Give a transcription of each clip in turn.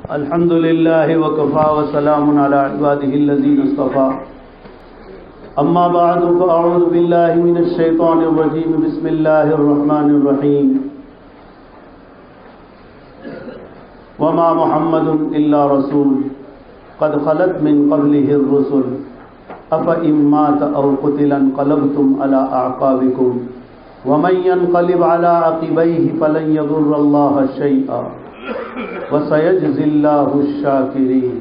الحمد لله وكفى وسلام على عباده الذين اصطفى أما بعد فأعوذ بالله من الشيطان الرجيم بسم الله الرحمن الرحيم وما محمد إلا رسول قد خلت من قبله الرسل أفإن مات أو قتل انقلبتم على أعقابكم ومن ينقلب على عقبيه فلن يضر الله شيئا وَسَيَجْزِي اللَّهُ الشَّاكِرِينَ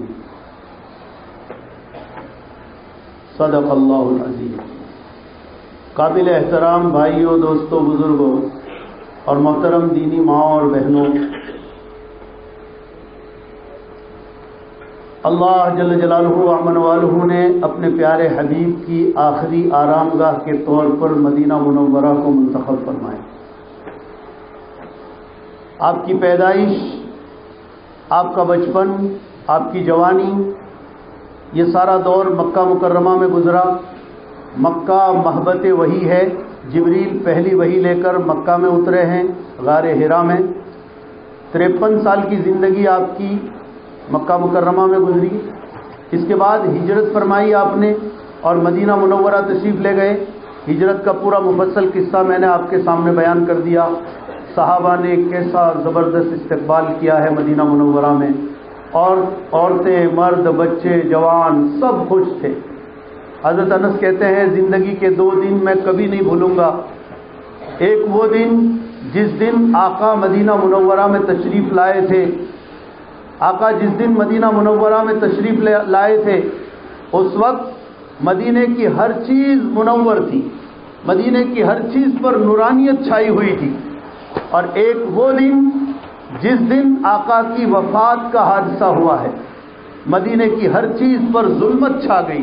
صدق اللہ العظیم۔ قابل احترام بھائیوں، دوستوں، بزرگوں اور محترم دینی ماں اور بہنوں، اللہ جل جلالہ ومن والہ نے اپنے پیارے حبیب کی آخری آرام گاہ کے طور پر مدینہ منورہ کو منتخب فرمایا۔ آپ کی پیدائش، آپ کا بچپن، آپ کی جوانی، یہ سارا دور مکہ مکرمہ میں گزرا۔ مکہ محبت وحی ہے، جبریل پہلی وحی لے کر مکہ میں اترے ہیں غار حرا میں۔ 53 سال کی زندگی آپ کی مکہ مکرمہ میں گزری۔ اس کے بعد ہجرت فرمائی آپ نے اور مدینہ منورہ تشریف لے گئے۔ ہجرت کا پورا مفصل قصہ میں نے آپ کے سامنے بیان کر دیا۔ صحابہ نے کیسا زبردست استقبال کیا ہے مدینہ منورہ میں، اور عورتیں، مرد، بچے، جوان سب خوش تھے۔ حضرت انس کہتے ہیں زندگی کے 2 دن میں کبھی نہیں بھولوں گا۔ ایک وہ دن جس دن آقا مدینہ منورہ میں تشریف لائے تھے۔ آقا جس دن مدینہ منورہ میں تشریف لائے تھے اس وقت مدینے کی ہر چیز منور تھی، مدینے کی ہر چیز پر نورانیت چھائی ہوئی تھی۔ اور ایک وہ دن جس دن آقا کی وفات کا حادثہ ہوا ہے، مدینے کی ہر چیز پر ظلمت چھا گئی۔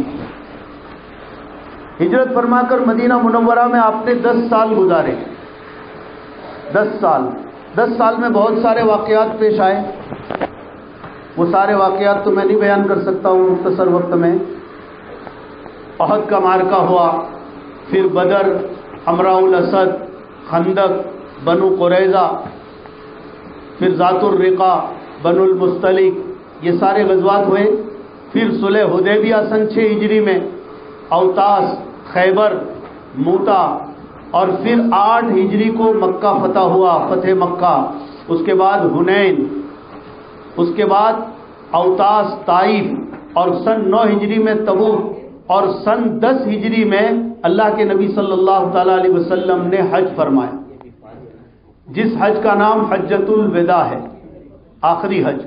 ہجرت فرما کر مدینہ منورہ میں آپ نے 10 سال گزارے۔ 10 سال میں بہت سارے واقعات پیش آئے۔ وہ سارے واقعات تو میں نہیں بیان کر سکتا ہوں مختصر وقت میں۔ احد کا معرکہ ہوا، پھر بدر، حمراء الاسد، خندق، بنو قریظہ، پھر ذات الرقا، بنو المستلق، یہ سارے غزوات ہوئے۔ پھر صلح حدیبیہ سن 6 ہجری میں، اوطاس، خیبر، موتا، اور پھر 8 ہجری کو مکہ فتح ہوا، فتح مکہ۔ اس کے بعد حنین، اس کے بعد اوطاس، طائف، اور سن 9 ہجری میں تبوک، اور سن 10 ہجری میں اللہ کے نبی صلی اللہ تعالی علیہ وسلم نے حج فرمایا، جس حج کا نام حجۃ الوداع ہے، آخری حج۔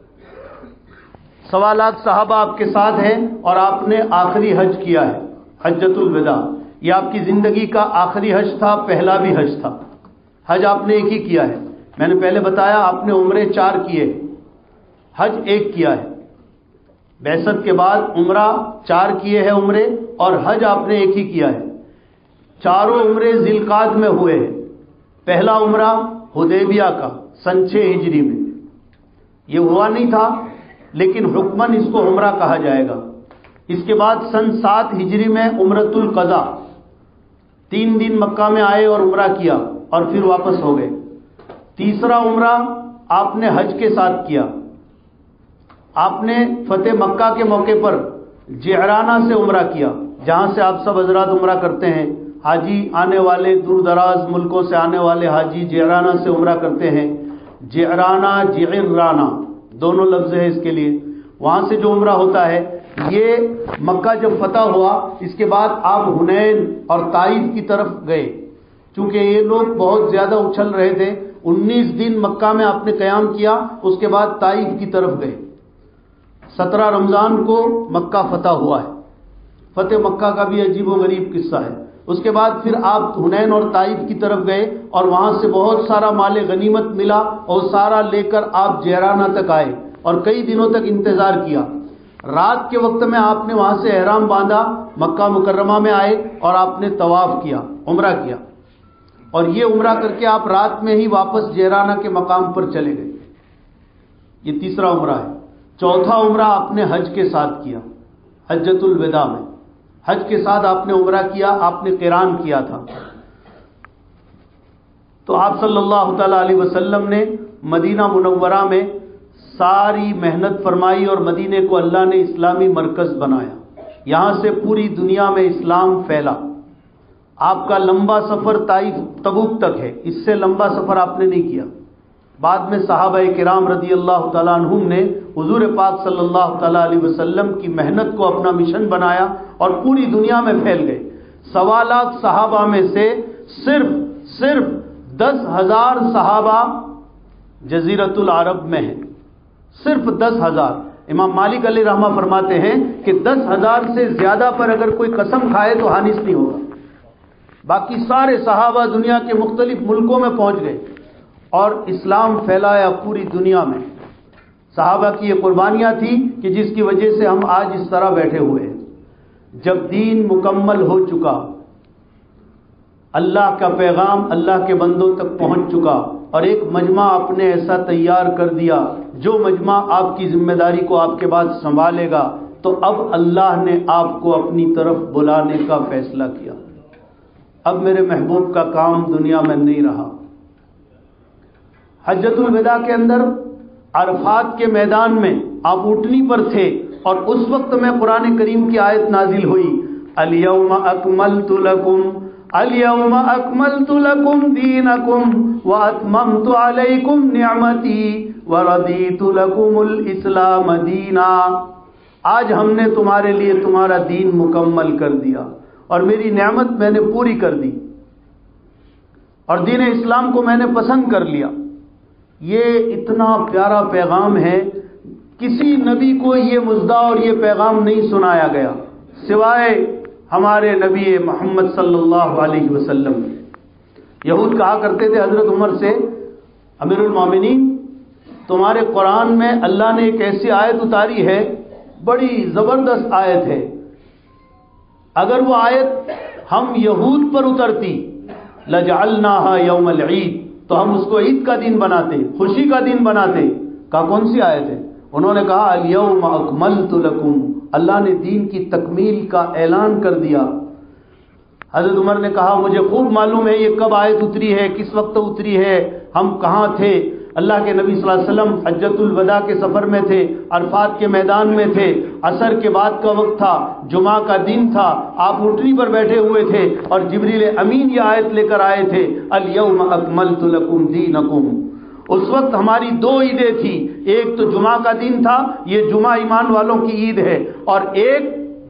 1.25 لاکھ صحابہ آپ کے ساتھ ہیں اور آپ نے آخری حج کیا ہے، حجۃ الوداع۔ یہ آپ کی زندگی کا آخری حج تھا، پہلا بھی حج تھا۔ حج آپ نے ایک ہی کیا ہے، میں نے پہلے بتایا آپ نے عمرے 4 کیے، حج 1 کیا ہے۔ بعثت کے بعد عمرہ 4 کیے ہیں عمرے، اور حج آپ نے 1 ہی کیا ہے۔ چاروں عمرے ذی القعدہ میں ہوئے ہیں۔ پہلا عمرہ حدیبیہ کا سن 6 ہجری میں، یہ ہوا نہیں تھا لیکن حکماً اس کو عمرہ کہا جائے گا۔ اس کے بعد سن 7 ہجری میں عمرۃ القضاء، 3 دن مکہ میں آئے اور عمرہ کیا اور پھر واپس ہو گئے۔ تیسرا عمرہ آپ نے حج کے ساتھ کیا۔ آپ نے فتح مکہ کے موقع پر جعرانہ سے عمرہ کیا، جہاں سے آپ سب حضرات عمرہ کرتے ہیں۔ حاجی آنے والے دور دراز ملکوں سے آنے والے حاجی جعرانہ سے عمرہ کرتے ہیں۔ جعرانہ، جعرانہ دونوں لفظ ہیں اس کے لیے۔ وہاں سے جو عمرہ ہوتا ہے، یہ مکہ جب فتح ہوا اس کے بعد آپ حنین اور طائف کی طرف گئے، چونکہ یہ لوگ بہت زیادہ اچھل رہے تھے۔ 19 دن مکہ میں آپ نے قیام کیا، اس کے بعد طائف کی طرف گئے۔ 17 رمضان کو مکہ فتح ہوا ہے۔ فتح مکہ کا بھی عجیب و غریب قصہ ہے۔ اس کے بعد پھر آپ حنین اور طائف کی طرف گئے اور وہاں سے بہت سارا مال غنیمت ملا اور سارا لے کر آپ جعرانہ تک آئے اور کئی دنوں تک انتظار کیا۔ رات کے وقت میں آپ نے وہاں سے احرام باندھا، مکہ مکرمہ میں آئے اور آپ نے طواف کیا، عمرہ کیا، اور یہ عمرہ کر کے آپ رات میں ہی واپس جعرانہ کے مقام پر چلے گئے۔ یہ تیسرا عمرہ ہے۔ چوتھا عمرہ آپ نے حج کے ساتھ کیا، حجۃ الوداع میں۔ حج کے ساتھ آپ نے عمرہ کیا، آپ نے قران کیا تھا۔ تو آپ صلی اللہ تعالی علیہ وسلم نے مدینہ منورہ میں ساری محنت فرمائی اور مدینے کو اللہ نے اسلامی مرکز بنایا. یہاں سے پوری دنیا میں اسلام پھیلا. آپ کا لمبا سفر طائف تبوک تک ہے، اس سے لمبا سفر آپ نے نہیں کیا. بعد میں صحابہ کرام رضی اللہ تعالیٰ عنہم نے حضور پاک صلی اللہ تعالیٰ علیہ وسلم کی محنت کو اپنا مشن بنایا اور پوری دنیا میں پھیل گئے. 1.25 لاکھ صحابہ میں سے صرف 10,000 صحابہ جزیرۃ العرب میں ہیں. صرف 10,000. امام مالک علیہ رحمہ فرماتے ہیں کہ 10,000 سے زیادہ پر اگر کوئی قسم کھائے تو حانث نہیں ہوگا. باقی سارے صحابہ دنیا کے مختلف ملکوں میں پہنچ گئے اور اسلام پھیلایا پوری دنیا میں. صحابہ کی یہ قربانیاں تھیں کہ جس کی وجہ سے ہم آج اس طرح بیٹھے ہوئے ہیں. جب دین مکمل ہو چکا، اللہ کا پیغام اللہ کے بندوں تک پہنچ چکا اور ایک مجمع آپ نے ایسا تیار کر دیا جو مجمع آپ کی ذمہ داری کو آپ کے بعد سنبھالے گا، تو اب اللہ نے آپ کو اپنی طرف بلانے کا فیصلہ کیا. اب میرے محبوب کا کام دنیا میں نہیں رہا. حجۃ الوداع کے اندر عرفات کے میدان میں آپ اونٹنی پر تھے اور اس وقت میں قرآن کریم کی آیت نازل ہوئی، الیوم اکملت لکم دینکم واتممت علیکم نعمتی ورضیت لکم الاسلام دینا. آج ہم نے تمہارے لیے تمہارا دین مکمل کر دیا اور میری نعمت میں نے پوری کر دی اور دین اسلام کو میں نے پسند کر لیا. یہ اتنا پیارا پیغام ہے، کسی نبی کو یہ مژدہ اور یہ پیغام نہیں سنایا گیا سوائے ہمارے نبی محمد صلی اللہ علیہ وسلم. یہود کہا کرتے تھے حضرت عمر سے، امیر المومنین تمہارے قرآن میں اللہ نے ایک ایسی آیت اتاری ہے، بڑی زبردست آیت ہے، اگر وہ آیت ہم یہود پر اترتی لجعلناها یوم العید تو ہم اس کو عید کا دن بناتے، خوشی کا دن بناتے. کہا کون سی آیت ہے؟ انہوں نے کہا الیوم اکملت لکم. اللہ نے دین کی تکمیل کا اعلان کر دیا. حضرت عمر نے کہا مجھے خوب معلوم ہے یہ کب آیت اتری ہے، کس وقت اتری ہے، ہم کہاں تھے. اللہ کے نبی صلی اللہ علیہ وسلم حجۃ الوداع کے سفر میں تھے، عرفات کے میدان میں تھے، عصر کے بعد کا وقت تھا، جمعہ کا دن تھا، آپ اونٹنی پر بیٹھے ہوئے تھے اور جبریل امین یہ آیت لے کر آئے تھے، الیوم اکملت لکم دینکم. اس وقت ہماری 2 عیدیں تھیں، ایک تو جمعہ کا دن تھا، یہ جمعہ ایمان والوں کی عید ہے، اور ایک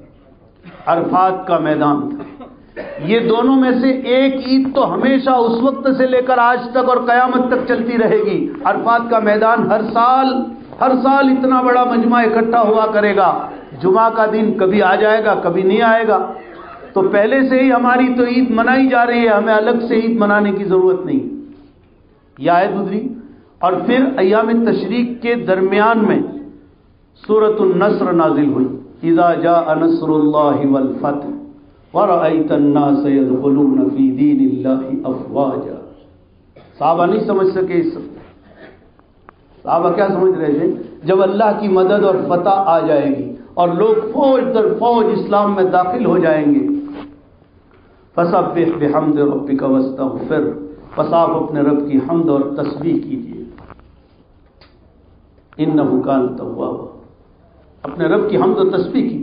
عرفات کا میدان تھا. یہ دونوں میں سے ایک عید تو ہمیشہ اس وقت سے لے کر آج تک اور قیامت تک چلتی رہے گی. عرفات کا میدان ہر سال اتنا بڑا مجمع اکٹھا ہوا کرے گا. جمعہ کا دن کبھی آ جائے گا کبھی نہیں آئے گا. تو پہلے سے ہی ہماری تو عید منائی جا رہی ہے، ہمیں الگ سے عید منانے کی ضرورت نہیں. یہ آیت گزری اور پھر ایام تشریق کے درمیان میں سورۃ النصر نازل ہوئی، اذا جاء نصر اللہ والفتح وَرَأَيْتَ النَّاسَ يَدْخُلُونَ فِي دِينِ اللَّهِ أَفْوَاجًا. صحابہ نہیں سمجھ سکے اس صحابہ کیا سمجھ رہے تھے؟ جب اللہ کی مدد اور فتح آ جائے گی اور لوگ فوج در فوج اسلام میں داخل ہو جائیں گے. فَسَبِّحْ بِحَمْدِ رَبِّكَ وَاسْتَغْفِرْ. پس آپ اپنے رب کی حمد اور تسبیح کیجیے، إِنَّهُ كَانَ تَوَّابًا. اپنے رب کی حمد و تسبیح کیجیے.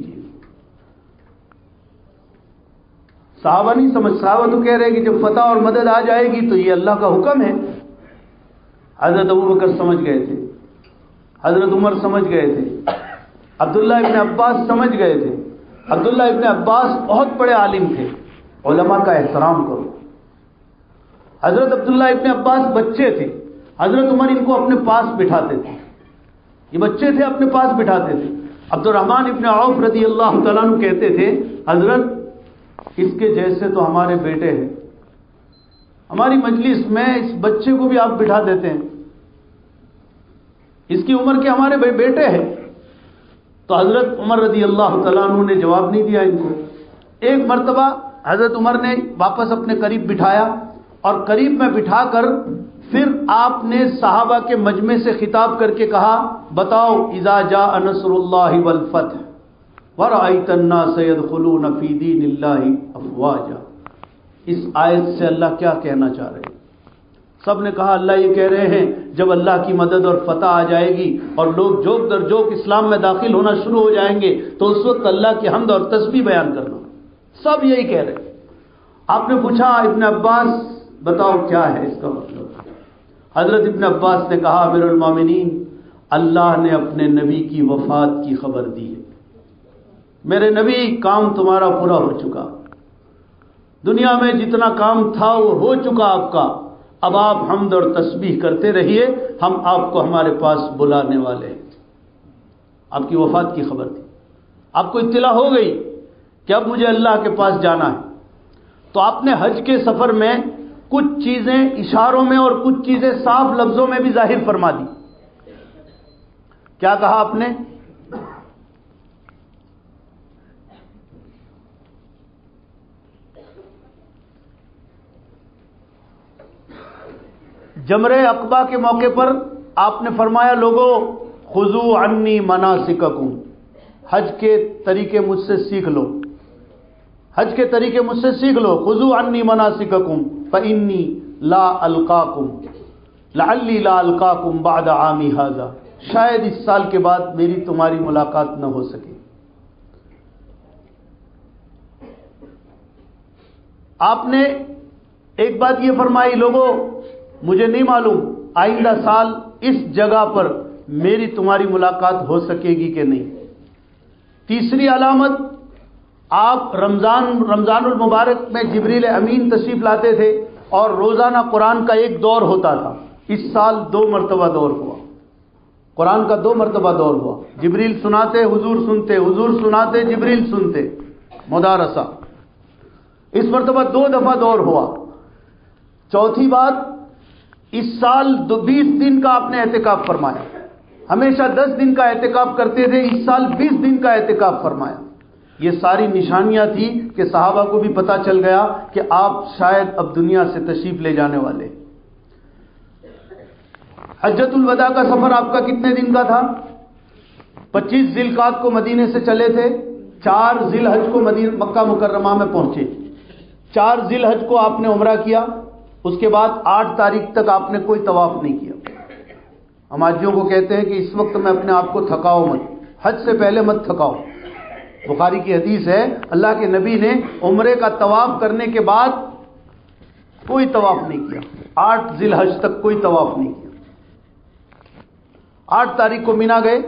صحابہ نہیں سمجھ، صحابہ تو کہہ رہے کہ جب فتح اور مدد آ جائے گی تو یہ اللہ کا حکم ہے. حضرت ابوبکر سمجھ گئے تھے، حضرت عمر سمجھ گئے تھے، عبداللہ ابن عباس سمجھ گئے تھے. عبداللہ ابن عباس بہت بڑے عالم تھے، علماء کا احترام کرو. حضرت عبداللہ ابن عباس بچے تھے، حضرت عمر ان کو اپنے پاس بٹھاتے تھے. یہ بچے تھے اپنے پاس بٹھاتے تھے. عبد الرحمن ابن عوف رضی اللہ تعالیٰ عنہ کہتے تھے حضرت اس کے جیسے تو ہمارے بیٹے ہیں، ہماری مجلس میں اس بچے کو بھی آپ بٹھا دیتے ہیں، اس کی عمر کے ہمارے بیٹے ہیں. تو حضرت عمر رضی اللہ تعالیٰ عنہ نے جواب نہیں دیا ان کو. ایک مرتبہ حضرت عمر نے واپس اپنے قریب بٹھایا اور قریب میں بٹھا کر پھر آپ نے صحابہ کے مجمع سے خطاب کر کے کہا بتاؤ اذا جاء نصر اللہ والفتح وَرَأَيْتَ النَّاسَ يَدْخُلُونَ فِي دِينِ اللَّهِ أَفْوَاجًا. اس آیت سے اللہ کیا کہنا چاہ رہے ہیں؟ سب نے کہا اللہ یہ کہہ رہے ہیں جب اللہ کی مدد اور فتح آ جائے گی اور لوگ جوک در جوک اسلام میں داخل ہونا شروع ہو جائیں گے تو اس وقت اللہ کی حمد اور تسبیح بیان کرنا. سب یہی کہہ رہے. آپ نے پوچھا ابن عباس بتاؤ کیا ہے اس کا مطلب؟ حضرت ابن عباس نے کہا امیر المومنین اللہ نے اپنے نبی کی وفات کی خبر دی ہے. میرے نبی کام تمہارا پورا ہو چکا، دنیا میں جتنا کام تھا وہ ہو چکا آپ کا، اب آپ حمد اور تسبیح کرتے رہیے، ہم آپ کو ہمارے پاس بلانے والے ہیں. آپ کی وفات کی خبر تھی، آپ کو اطلاع ہو گئی کہ اب مجھے اللہ کے پاس جانا ہے. تو آپ نے حج کے سفر میں کچھ چیزیں اشاروں میں اور کچھ چیزیں صاف لفظوں میں بھی ظاہر فرما دی. کیا کہا آپ نے؟ جمرہ عقبہ کے موقع پر آپ نے فرمایا لوگوں خذوا عنی مناسککم، حج کے طریقے مجھ سے سیکھ لو، حج کے طریقے مجھ سے سیکھ لو. خذوا عنی مناسککم فانی لا القاکم لعلی لا القاکم بعد عامی ھذا، شاید اس سال کے بعد میری تمہاری ملاقات نہ ہو سکے. آپ نے ایک بات یہ فرمائی لوگوں مجھے نہیں معلوم آئندہ سال اس جگہ پر میری تمہاری ملاقات ہو سکے گی کہ نہیں. تیسری علامت، آپ رمضان المبارک میں جبریل امین تشریف لاتے تھے اور روزانہ قرآن کا ایک دور ہوتا تھا. اس سال 2 مرتبہ دور ہوا، قرآن کا 2 مرتبہ دور ہوا. جبریل سناتے حضور سنتے، حضور سناتے جبریل سنتے، مدارسہ. اس مرتبہ 2 دفعہ دور ہوا. چوتھی بات، اس سال 20 دن کا آپ نے اعتکاف فرمایا. ہمیشہ 10 دن کا اعتکاف کرتے تھے، اس سال 20 دن کا اعتکاف فرمایا. یہ ساری نشانیاں تھی کہ صحابہ کو بھی پتہ چل گیا کہ آپ شاید اب دنیا سے تشریف لے جانے والے. حجۃ الوداع کا سفر آپ کا کتنے دن کا تھا؟ 25 ذی القعدہ کو مدینے سے چلے تھے، 4 ذی الحج کو مکہ مکرمہ میں پہنچے. 4 ذی الحج کو آپ نے عمرہ کیا، اس کے بعد 8 تاریخ تک آپ نے کوئی طواف نہیں کیا. ہم حاجیوں کو کہتے ہیں کہ اس وقت میں اپنے آپ کو تھکاؤ مت، حج سے پہلے مت تھکاؤ. بخاری کی حدیث ہے اللہ کے نبی نے عمرے کا طواف کرنے کے بعد کوئی طواف نہیں کیا، 8 ذی الحج تک کوئی طواف نہیں کیا. 8 تاریخ کو مینا گئے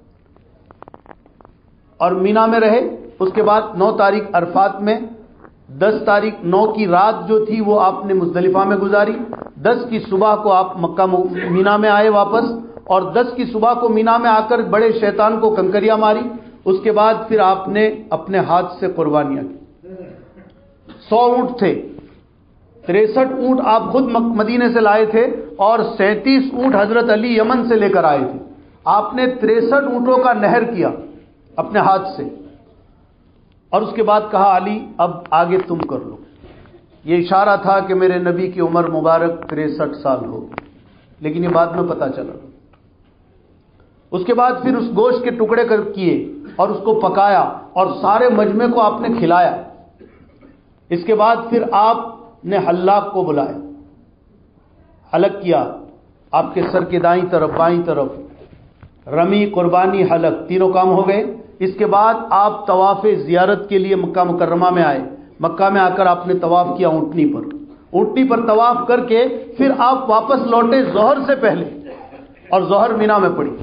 اور مینا میں رہے. اس کے بعد 9 تاریخ عرفات میں، 10 تاریخ 9 کی رات جو تھی وہ آپ نے مزدلفہ میں گزاری. 10 کی صبح کو آپ مکہ مینا میں آئے واپس، اور 10 کی صبح کو مینا میں آ کر بڑے شیطان کو کنکریاں ماری. اس کے بعد پھر آپ نے اپنے ہاتھ سے قربانیاں کی. 100 اونٹ تھے، 63 اونٹ آپ خود مدینے سے لائے تھے اور 37 اونٹ حضرت علی یمن سے لے کر آئے تھے. آپ نے 63 اونٹوں کا نہر کیا اپنے ہاتھ سے، اور اس کے بعد کہا علی اب آگے تم کر لو. یہ اشارہ تھا کہ میرے نبی کی عمر مبارک 63 سال ہو، لیکن یہ بعد میں پتہ چلا. اس کے بعد پھر اس گوشت کے ٹکڑے کیے اور اس کو پکایا اور سارے مجمع کو آپ نے کھلایا. اس کے بعد پھر آپ نے حلاق کو بلایا، حلق کیا آپ کے سر کے دائیں طرف بائیں طرف، رمی قربانی حلق تینوں کام ہو گئے. اس کے بعد آپ طواف زیارت کے لیے مکہ مکرمہ میں آئے. مکہ میں آ کر آپ نے طواف کیا اونٹنی پر طواف کر کے پھر آپ واپس لوٹے ظہر سے پہلے اور ظہر مینا میں پڑی.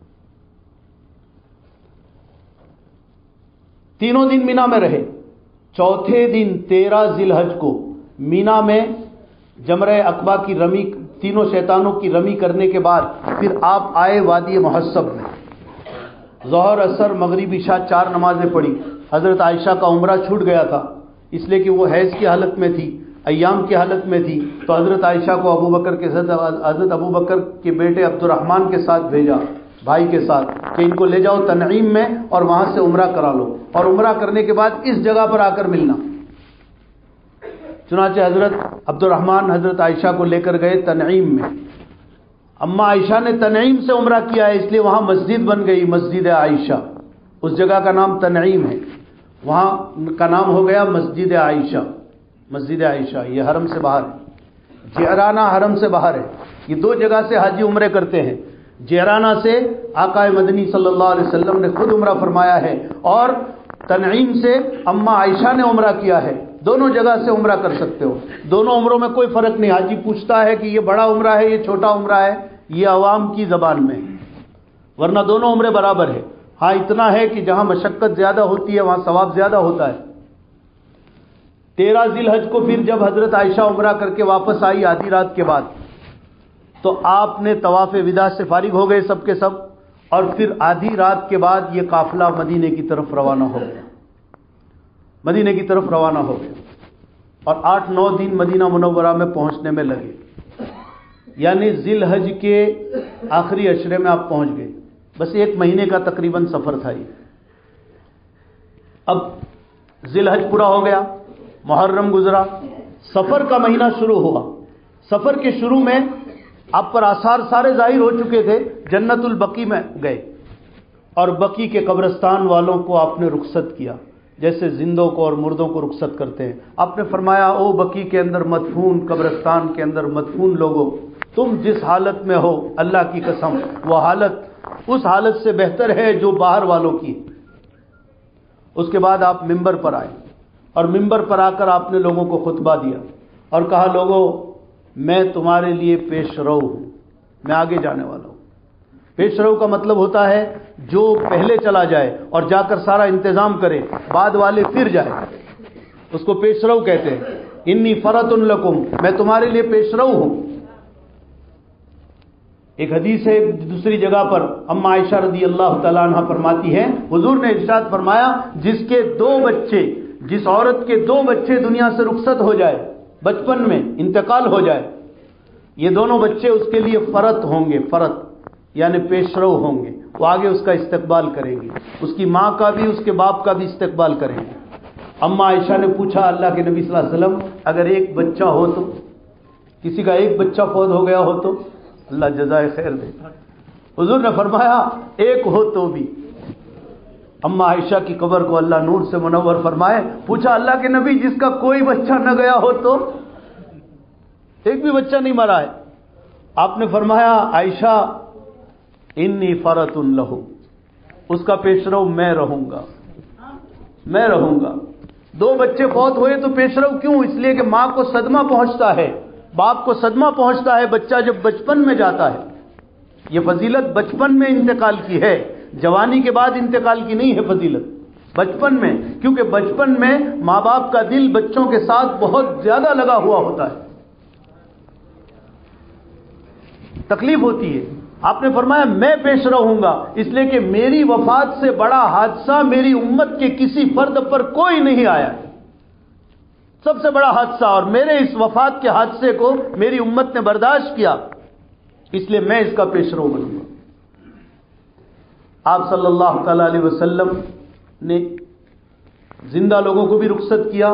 3 دن مینا میں رہے. چوتھے دن 13 ذی الحج کو مینا میں جمرہ عقبہ کی رمی، تینوں شیطانوں کی رمی کرنے کے بعد پھر آپ آئے وادی محسب میں. ظہر اثر مغرب عشاء 4 نمازیں پڑھی. حضرت عائشہ کا عمرہ چھوٹ گیا تھا اس لیے کہ وہ حیض کی حالت میں تھی، ایام کی حالت میں تھی. تو حضرت عائشہ کو حضرت ابو بکر کے بیٹے عبد الرحمن کے ساتھ بھیجا، بھائی کے ساتھ، کہ ان کو لے جاؤ تنعیم میں اور وہاں سے عمرہ کرا لو، اور عمرہ کرنے کے بعد اس جگہ پر آ کر ملنا. چنانچہ حضرت عبد الرحمن حضرت عائشہ کو لے کر گئے تنعیم میں. اما عائشہ نے تنعیم سے عمرہ کیا ہے، اس لیے وہاں مسجد بن گئی، مسجد عائشہ. اس جگہ کا نام تنعیم ہے، وہاں کا نام ہو گیا مسجد عائشہ. مسجد عائشہ یہ حرم سے باہر ہے. جعرانہ حرم سے باہر ہے. یہ دو جگہ سے حاجی عمرے کرتے ہیں. جعرانہ سے آقا مدنی صلی اللہ علیہ وسلم نے خود عمرہ فرمایا ہے, اور تنعیم سے اماں عائشہ نے عمرہ کیا ہے. دونوں جگہ سے عمرہ کر سکتے ہو. دونوں عمروں میں کوئی فرق نہیں. حاجی پوچھتا ہے کہ یہ بڑا عمرہ ہے یہ چھوٹا عمرہ ہے, یہ عوام کی زبان میں, ورنہ دونوں عمرے برابر ہے. ہاں اتنا ہے کہ جہاں مشقت زیادہ ہوتی ہے وہاں ثواب زیادہ ہوتا ہے. 13 ذی الحج کو پھر جب حضرت عائشہ عمرہ کر کے واپس آئی آدھی رات کے بعد, تو آپ نے طواف وداع سے فارغ ہو گئے سب کے سب, اور پھر آدھی رات کے بعد یہ قافلہ مدینے کی طرف روانہ ہو گیا. مدینے کی طرف روانہ ہو گیا اور 8-9 دن مدینہ منورہ میں پہنچنے میں لگے. یعنی ذی الحج کے آخری عشرے میں آپ پہنچ گئے. بس 1 مہینے کا تقریباً سفر تھا یہ. اب ذی الحج پورا ہو گیا, محرم گزرا, سفر کا مہینہ شروع ہوا. سفر کے شروع میں آپ پر آثار سارے ظاہر ہو چکے تھے. جنت البقیع میں گئے اور بقیع کے قبرستان والوں کو آپ نے رخصت کیا جیسے زندوں کو اور مردوں کو رخصت کرتے ہیں. آپ نے فرمایا او بقیع کے اندر مدفون, قبرستان کے اندر مدفون لوگوں, تم جس حالت میں ہو اللہ کی قسم وہ حالت اس حالت سے بہتر ہے جو باہر والوں کی. اس کے بعد آپ ممبر پر آئے اور ممبر پر آ کر آپ نے لوگوں کو خطبہ دیا اور کہا لوگوں میں تمہارے لیے پیش رو ہوں, میں آگے جانے والا ہوں. پیش رو کا مطلب ہوتا ہے جو پہلے چلا جائے اور جا کر سارا انتظام کرے, بعد والے پھر جائے, اس کو پیش رو کہتے ہیں. انی فرط لکم, میں تمہارے لیے پیش رو ہوں. ایک حدیث ہے دوسری جگہ پر اماں عائشہ رضی اللہ تعالیٰ عنہ فرماتی ہے حضور نے ارشاد فرمایا جس کے 2 بچے, جس عورت کے 2 بچے دنیا سے رخصت ہو جائے, بچپن میں انتقال ہو جائے, یہ دونوں بچے اس کے لیے فرط ہوں گے. فرط یعنی پیشرو ہوں گے, وہ آگے اس کا استقبال کریں گے, اس کی ماں کا بھی اس کے باپ کا بھی استقبال کریں گے. اماں عائشہ نے پوچھا اللہ کے نبی صلی اللہ علیہ وسلم اگر ایک بچہ ہو تو, کسی کا ایک بچہ فوت ہو گیا ہو تو, اللہ جزائے خیر دے. حضور نے فرمایا ایک ہو تو بھی. اماں عائشہ کی قبر کو اللہ نور سے منور فرمائے. پوچھا اللہ کے نبی جس کا کوئی بچہ نہ گیا ہو تو, ایک بھی بچہ نہیں مرا ہے. آپ نے فرمایا عائشہ انی فرط لہو, اس کا پیشرو میں رہوں گا, میں رہوں گا. 2 بچے فوت ہوئے تو پیشرو کیوں؟ اس لیے کہ ماں کو صدمہ پہنچتا ہے, باپ کو صدمہ پہنچتا ہے بچہ جب بچپن میں جاتا ہے. یہ فضیلت بچپن میں انتقال کی ہے, جوانی کے بعد انتقال کی نہیں ہے فضیلت, بچپن میں. کیونکہ بچپن میں ماں باپ کا دل بچوں کے ساتھ بہت زیادہ لگا ہوا ہوتا ہے, تکلیف ہوتی ہے. آپ نے فرمایا میں پیش رہوں گا, اس لیے کہ میری وفات سے بڑا حادثہ میری امت کے کسی فرد پر کوئی نہیں آیا, سب سے بڑا حادثہ, اور میرے اس وفات کے حادثے کو میری امت نے برداشت کیا, اس لیے میں اس کا پیشرو بنوں گا. آپ صلی اللہ تعالی علیہ وسلم نے زندہ لوگوں کو بھی رخصت کیا.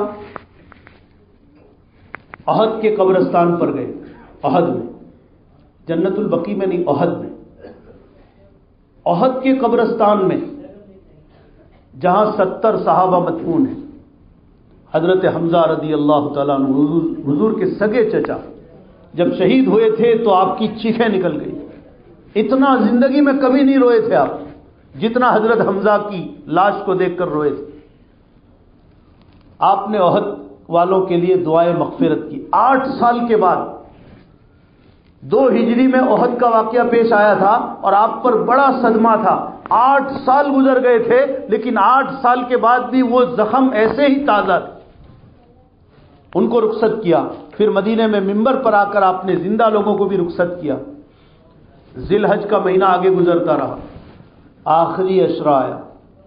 احد کے قبرستان پر گئے, احد میں, جنت البقیع میں نہیں, احد میں. احد کے قبرستان میں جہاں 70 صحابہ مدفون ہیں. حضرت حمزہ رضی اللہ تعالیٰ عنہ حضور کے سگے چچا جب شہید ہوئے تھے تو آپ کی چیخیں نکل گئی. اتنا زندگی میں کبھی نہیں روئے تھے آپ جتنا حضرت حمزہ کی لاش کو دیکھ کر روئے تھے. آپ نے احد والوں کے لیے دعائے مغفرت کی. 8 سال کے بعد 2 ہجری میں احد کا واقعہ پیش آیا تھا اور آپ پر بڑا صدمہ تھا. 8 سال گزر گئے تھے لیکن 8 سال کے بعد بھی وہ زخم ایسے ہی تازہ تھے. ان کو رخصت کیا. پھر مدینے میں ممبر پر آ کر آپ نے زندہ لوگوں کو بھی رخصت کیا. ذی الحج کا مہینہ آگے گزرتا رہا, آخری عشرہ آیا.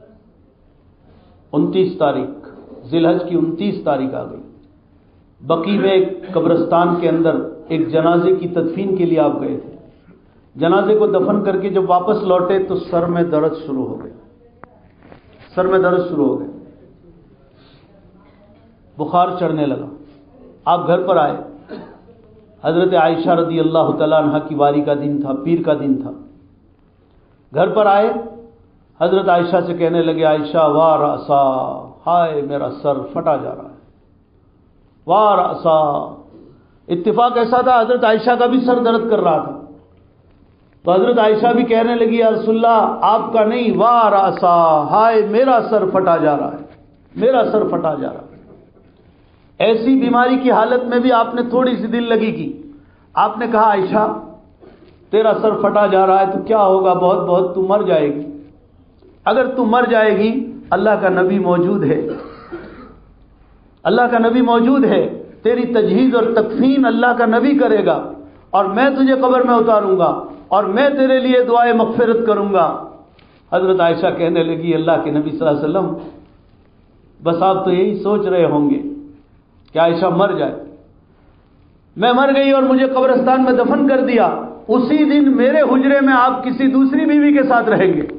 29 تاریخ ذی الحج کی 29 تاریخ آ گئی. بقیع میں ایک قبرستان کے اندر ایک جنازے کی تدفین کے لیے آپ گئے تھے. جنازے کو دفن کر کے جب واپس لوٹے تو سر میں درد شروع ہو گئے, سر میں درد شروع ہو گئے, بخار چڑھنے لگا. آپ گھر پر آئے. حضرت عائشہ رضی اللہ تعالیٰ عنہ کی واری کا دن تھا, پیر کا دن تھا. گھر پر آئے, حضرت عائشہ سے کہنے لگے عائشہ وا رأسا, ہائے میرا سر پھٹا جا رہا ہے, وا رأسا, اتفاق ایسا تھا حضرت عائشہ کا بھی سر درد کر رہا تھا، تو حضرت عائشہ بھی کہنے لگی یا رسول اللہ آپ کا نہیں، وا راسا، ہائے میرا سر پھٹا جا رہا ہے، میرا سر پھٹا جا رہا ہے۔ ایسی بیماری کی حالت میں بھی آپ نے تھوڑی سی دل لگی کی، آپ نے کہا عائشہ تیرا سر پھٹا جا رہا ہے تو کیا ہوگا، بہت بہت تو مر جائے گی، اگر تو مر جائے گی اللہ کا نبی موجود ہے، اللہ کا نبی موجود ہے، تیری تجہیز اور تکفین اللہ کا نبی کرے گا، اور میں تجھے قبر میں اتاروں گا اور میں تیرے لیے دعائے مغفرت کروں گا۔ حضرت عائشہ کہنے لگی اللہ کے نبی صلی اللہ علیہ وسلم بس آپ تو یہی سوچ رہے ہوں گے کہ عائشہ مر جائے، میں مر گئی اور مجھے قبرستان میں دفن کر دیا، اسی دن میرے حجرے میں آپ کسی دوسری بیوی کے ساتھ رہیں گے۔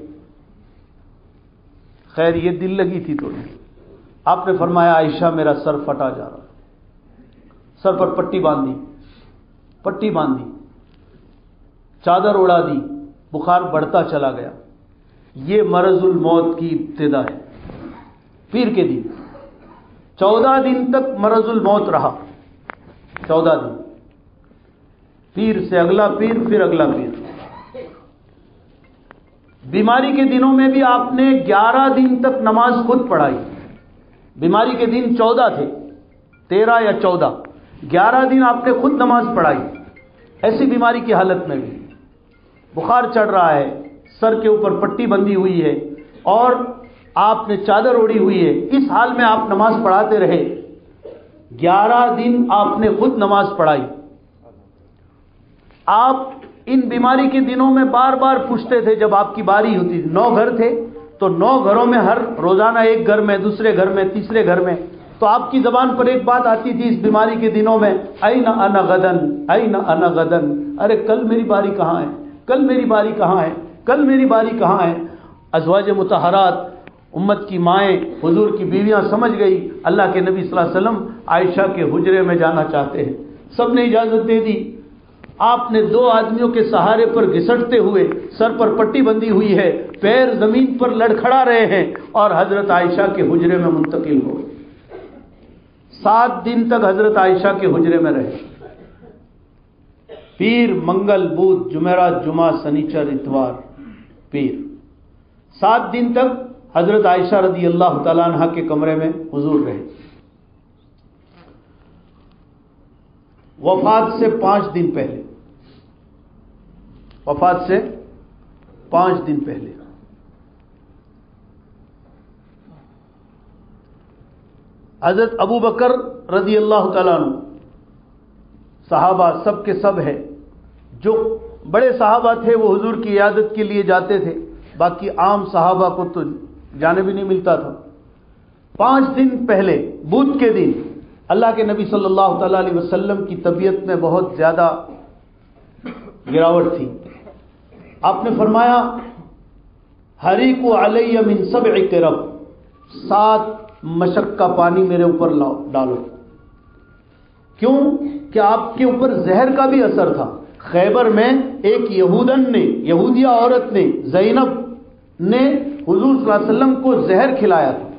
خیر یہ دل لگی تھی تو آپ نے فرمایا عائشہ میرا سر پھٹا جا رہا، سر پر پٹی باندھی، چادر اڑا دی، بخار بڑھتا چلا گیا۔ یہ مرض الموت کی ابتدا ہے۔ پیر کے دن 14 دن تک مرض الموت رہا، 14 دن، پیر سے اگلا پیر، پھر اگلا پیر۔ بیماری کے دنوں میں بھی آپ نے 11 دن تک نماز خود پڑھائی۔ بیماری کے دن 14 تھے، 13 یا 14، 11 دن آپ نے خود نماز پڑھائی، ایسی بیماری کی حالت میں بھی۔ بخار چڑھ رہا ہے، سر کے اوپر پٹی بندھی ہوئی ہے اور آپ نے چادر اوڑھی ہوئی ہے، اس حال میں آپ نماز پڑھاتے رہے۔ 11 دن آپ نے خود نماز پڑھائی۔ آپ ان بیماری کے دنوں میں بار بار پوچھتے تھے، جب آپ کی باری ہوتی تھی، 9 گھر تھے تو 9 گھروں میں ہر روزانہ ایک گھر میں، دوسرے گھر میں، تیسرے گھر میں، تو آپ کی زبان پر ایک بات آتی تھی اس بیماری کے دنوں میں، این انا غدن، این انا غدن، ارے کل میری باری کہاں ہے، کل میری باری کہاں ہے، کل میری باری کہاں ہے۔ ازواج مطہرات، امت کی مائیں، حضور کی بیویاں سمجھ گئی اللہ کے نبی صلی اللہ علیہ وسلم عائشہ کے حجرے میں جانا چاہتے ہیں، سب نے اجازت دے دی۔ آپ نے 2 آدمیوں کے سہارے پر گھسٹتے ہوئے، سر پر پٹی بندھی ہوئی ہے، پیر زمین پر لڑکھڑا رہے ہیں اور حضرت عائشہ کے حجرے میں منتقل ہو گئے۔ 7 دن تک حضرت عائشہ کے حجرے میں رہے، پیر، منگل، بدھ، جمعرات، جمعہ، سنیچر، اتوار، پیر، 7 دن تک حضرت عائشہ رضی اللہ تعالیٰ عنہ کے کمرے میں حضور رہے۔ وفات سے 5 دن پہلے، وفات سے 5 دن پہلے حضرت ابو بکر رضی اللہ تعالیٰ عنہ، صحابہ سب کے سب ہے، جو بڑے صحابہ تھے وہ حضور کی عیادت کے لیے جاتے تھے، باقی عام صحابہ کو تو جانے بھی نہیں ملتا تھا۔ 5 دن پہلے بدھ کے دن اللہ کے نبی صلی اللہ تعالیٰ علیہ وسلم کی طبیعت میں بہت زیادہ گراوٹ تھی۔ آپ نے فرمایا حریق علی من 7 قرب، 7 مشق کا پانی میرے اوپر ڈالو۔ کیوں کہ آپ کے اوپر زہر کا بھی اثر تھا۔ خیبر میں ایک یہودیہ عورت نے، زینب نے حضور صلی اللہ علیہ وسلم کو زہر کھلایا تھا۔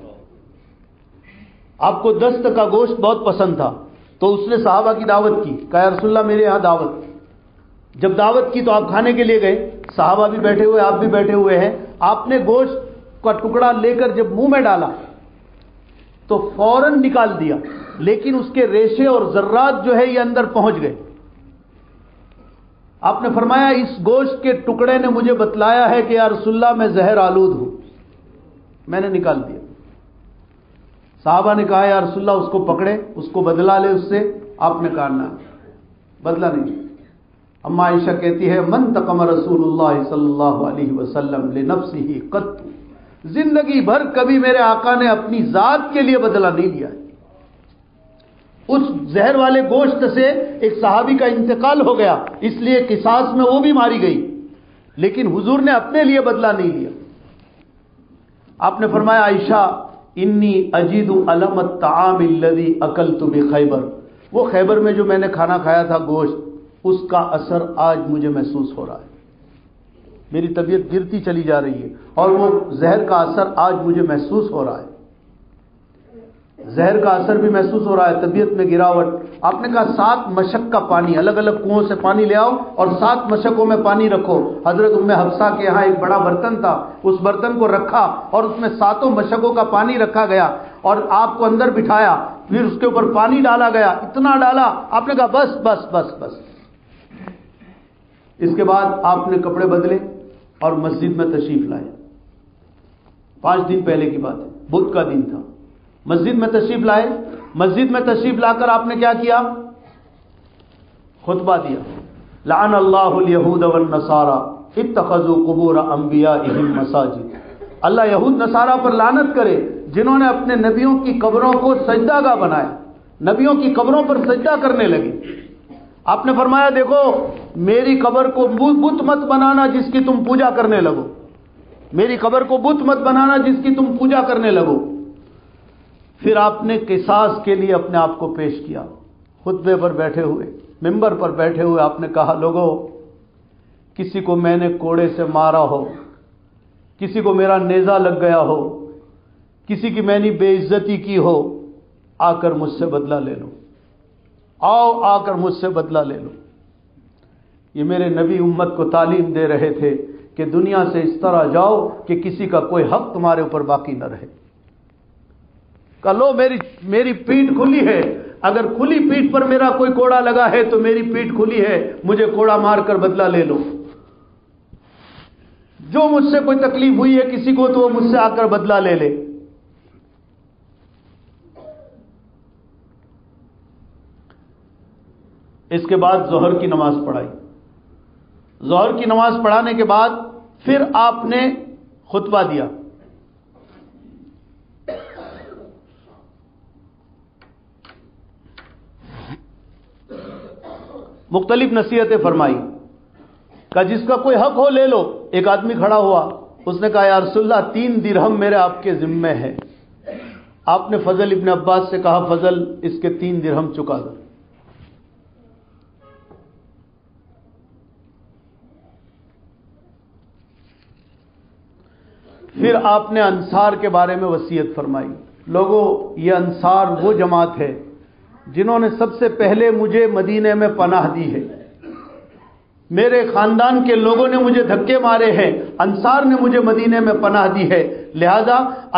آپ کو دست کا گوشت بہت پسند تھا تو اس نے صحابہ کی دعوت کی، کہا یا رسول اللہ میرے یہاں دعوت۔ جب دعوت کی تو آپ کھانے کے لیے گئے، صحابہ بھی بیٹھے ہوئے، آپ بھی بیٹھے ہوئے ہیں۔ آپ نے گوشت کا ٹکڑا لے کر جب منہ میں ڈالا تو فوراً نکال دیا، لیکن اس کے ریشے اور ذرات جو ہے یہ اندر پہنچ گئے۔ آپ نے فرمایا اس گوشت کے ٹکڑے نے مجھے بتلایا ہے کہ یا رسول اللہ میں زہر آلود ہوں، میں نے نکال دیا۔ صحابہ نے کہا یا رسول اللہ اس کو پکڑے، اس کو بدلہ لے اس سے۔ آپ نے کہا نہ، بدلہ نہیں۔ اما عائشہ کہتی ہے من تقم رسول اللہ صلی اللہ علیہ وسلم لنفسہ قط، زندگی بھر کبھی میرے آقا نے اپنی ذات کے لیے بدلہ نہیں لیا ہے۔ اس زہر والے گوشت سے ایک صحابی کا انتقال ہو گیا، اس لیے قصاص میں وہ بھی ماری گئی، لیکن حضور نے اپنے لیے بدلہ نہیں لیا۔ آپ نے فرمایا عائشہ انی اجد علم الطعام الذی اکلت بخیبر، وہ خیبر میں جو میں نے کھانا کھایا تھا گوشت، اس کا اثر آج مجھے محسوس ہو رہا ہے۔ میری طبیعت گرتی چلی جا رہی ہے اور وہ زہر کا اثر آج مجھے محسوس ہو رہا ہے۔ زہر کا اثر بھی محسوس ہو رہا ہے، طبیعت میں گراوٹ. آپ نے کہا 7 مشق کا پانی، الگ الگ کنووں سے پانی لے آؤ اور 7 مشقوں میں پانی رکھو. حضرت ام حفصہ کے یہاں ایک بڑا برتن تھا، اس برتن کو رکھا اور اس میں 7 مشقوں کا پانی رکھا گیا اور آپ کو اندر بٹھایا، پھر اس کے اوپر پانی ڈالا گیا. اتنا ڈالا، آپ نے کہا بس بس بس بس. اس کے بعد آپ نے کپڑے بدلے اور مسجد میں تشریف لائے. 5 دن پہلے کی بات ہے، بدھ کا دن تھا. مسجد میں تشریف لائے. مسجد میں تشریف لا کر آپ نے کیا کیا؟ خطبہ دیا. لعن اللہ الیہود والنصارى اتخذوا قبور انبیائہم مساجد. اللہ یہود نصارہ پر لعنت کرے جنہوں نے اپنے نبیوں کی قبروں کو سجدہ گاہ بنایا، نبیوں کی قبروں پر سجدہ کرنے لگے. آپ نے فرمایا دیکھو میری قبر کو بت مت بنانا جس کی تم پوجا کرنے لگو، میری قبر کو بت مت بنانا جس کی تم پوجا کرنے لگو. پھر آپ نے قصاص کے لیے اپنے آپ کو پیش کیا. خطبے پر بیٹھے ہوئے، ممبر پر بیٹھے ہوئے آپ نے کہا لوگوں، کسی کو میں نے کوڑے سے مارا ہو، کسی کو میرا نیزہ لگ گیا ہو، کسی کی میں نے بے عزتی کی ہو، آ کر مجھ سے بدلہ لے لو. آؤ آ کر مجھ سے بدلہ لے لو. یہ میرے نبی امت کو تعلیم دے رہے تھے کہ دنیا سے اس طرح جاؤ کہ کسی کا کوئی حق تمہارے اوپر باقی نہ رہے. کہ لو میری پیٹھ کھلی ہے، اگر کھلی پیٹھ پر میرا کوئی کوڑا لگا ہے تو میری پیٹھ کھلی ہے، مجھے کوڑا مار کر بدلہ لے لو. جو مجھ سے کوئی تکلیف ہوئی ہے کسی کو تو وہ مجھ سے آ کر بدلہ لے لے. اس کے بعد ظہر کی نماز پڑھائی. ظہر کی نماز پڑھانے کے بعد پھر آپ نے خطبہ دیا. مختلف نصیحتیں فرمائی. کہ جس کا کوئی حق ہو لے لو. ایک آدمی کھڑا ہوا، اس نے کہا یا رسول اللہ 3 درہم میرے آپ کے ذمے ہے. آپ نے فضل ابن عباس سے کہا فضل اس کے 3 درہم چکا دو. پھر آپ نے انصار کے بارے میں وصیت فرمائی. لوگوں یہ انصار وہ جماعت ہے جنہوں نے سب سے پہلے مجھے مدینے میں پناہ دی ہے. میرے خاندان کے لوگوں نے مجھے دھکے مارے ہیں، انصار نے مجھے مدینے میں پناہ دی ہے. لہذا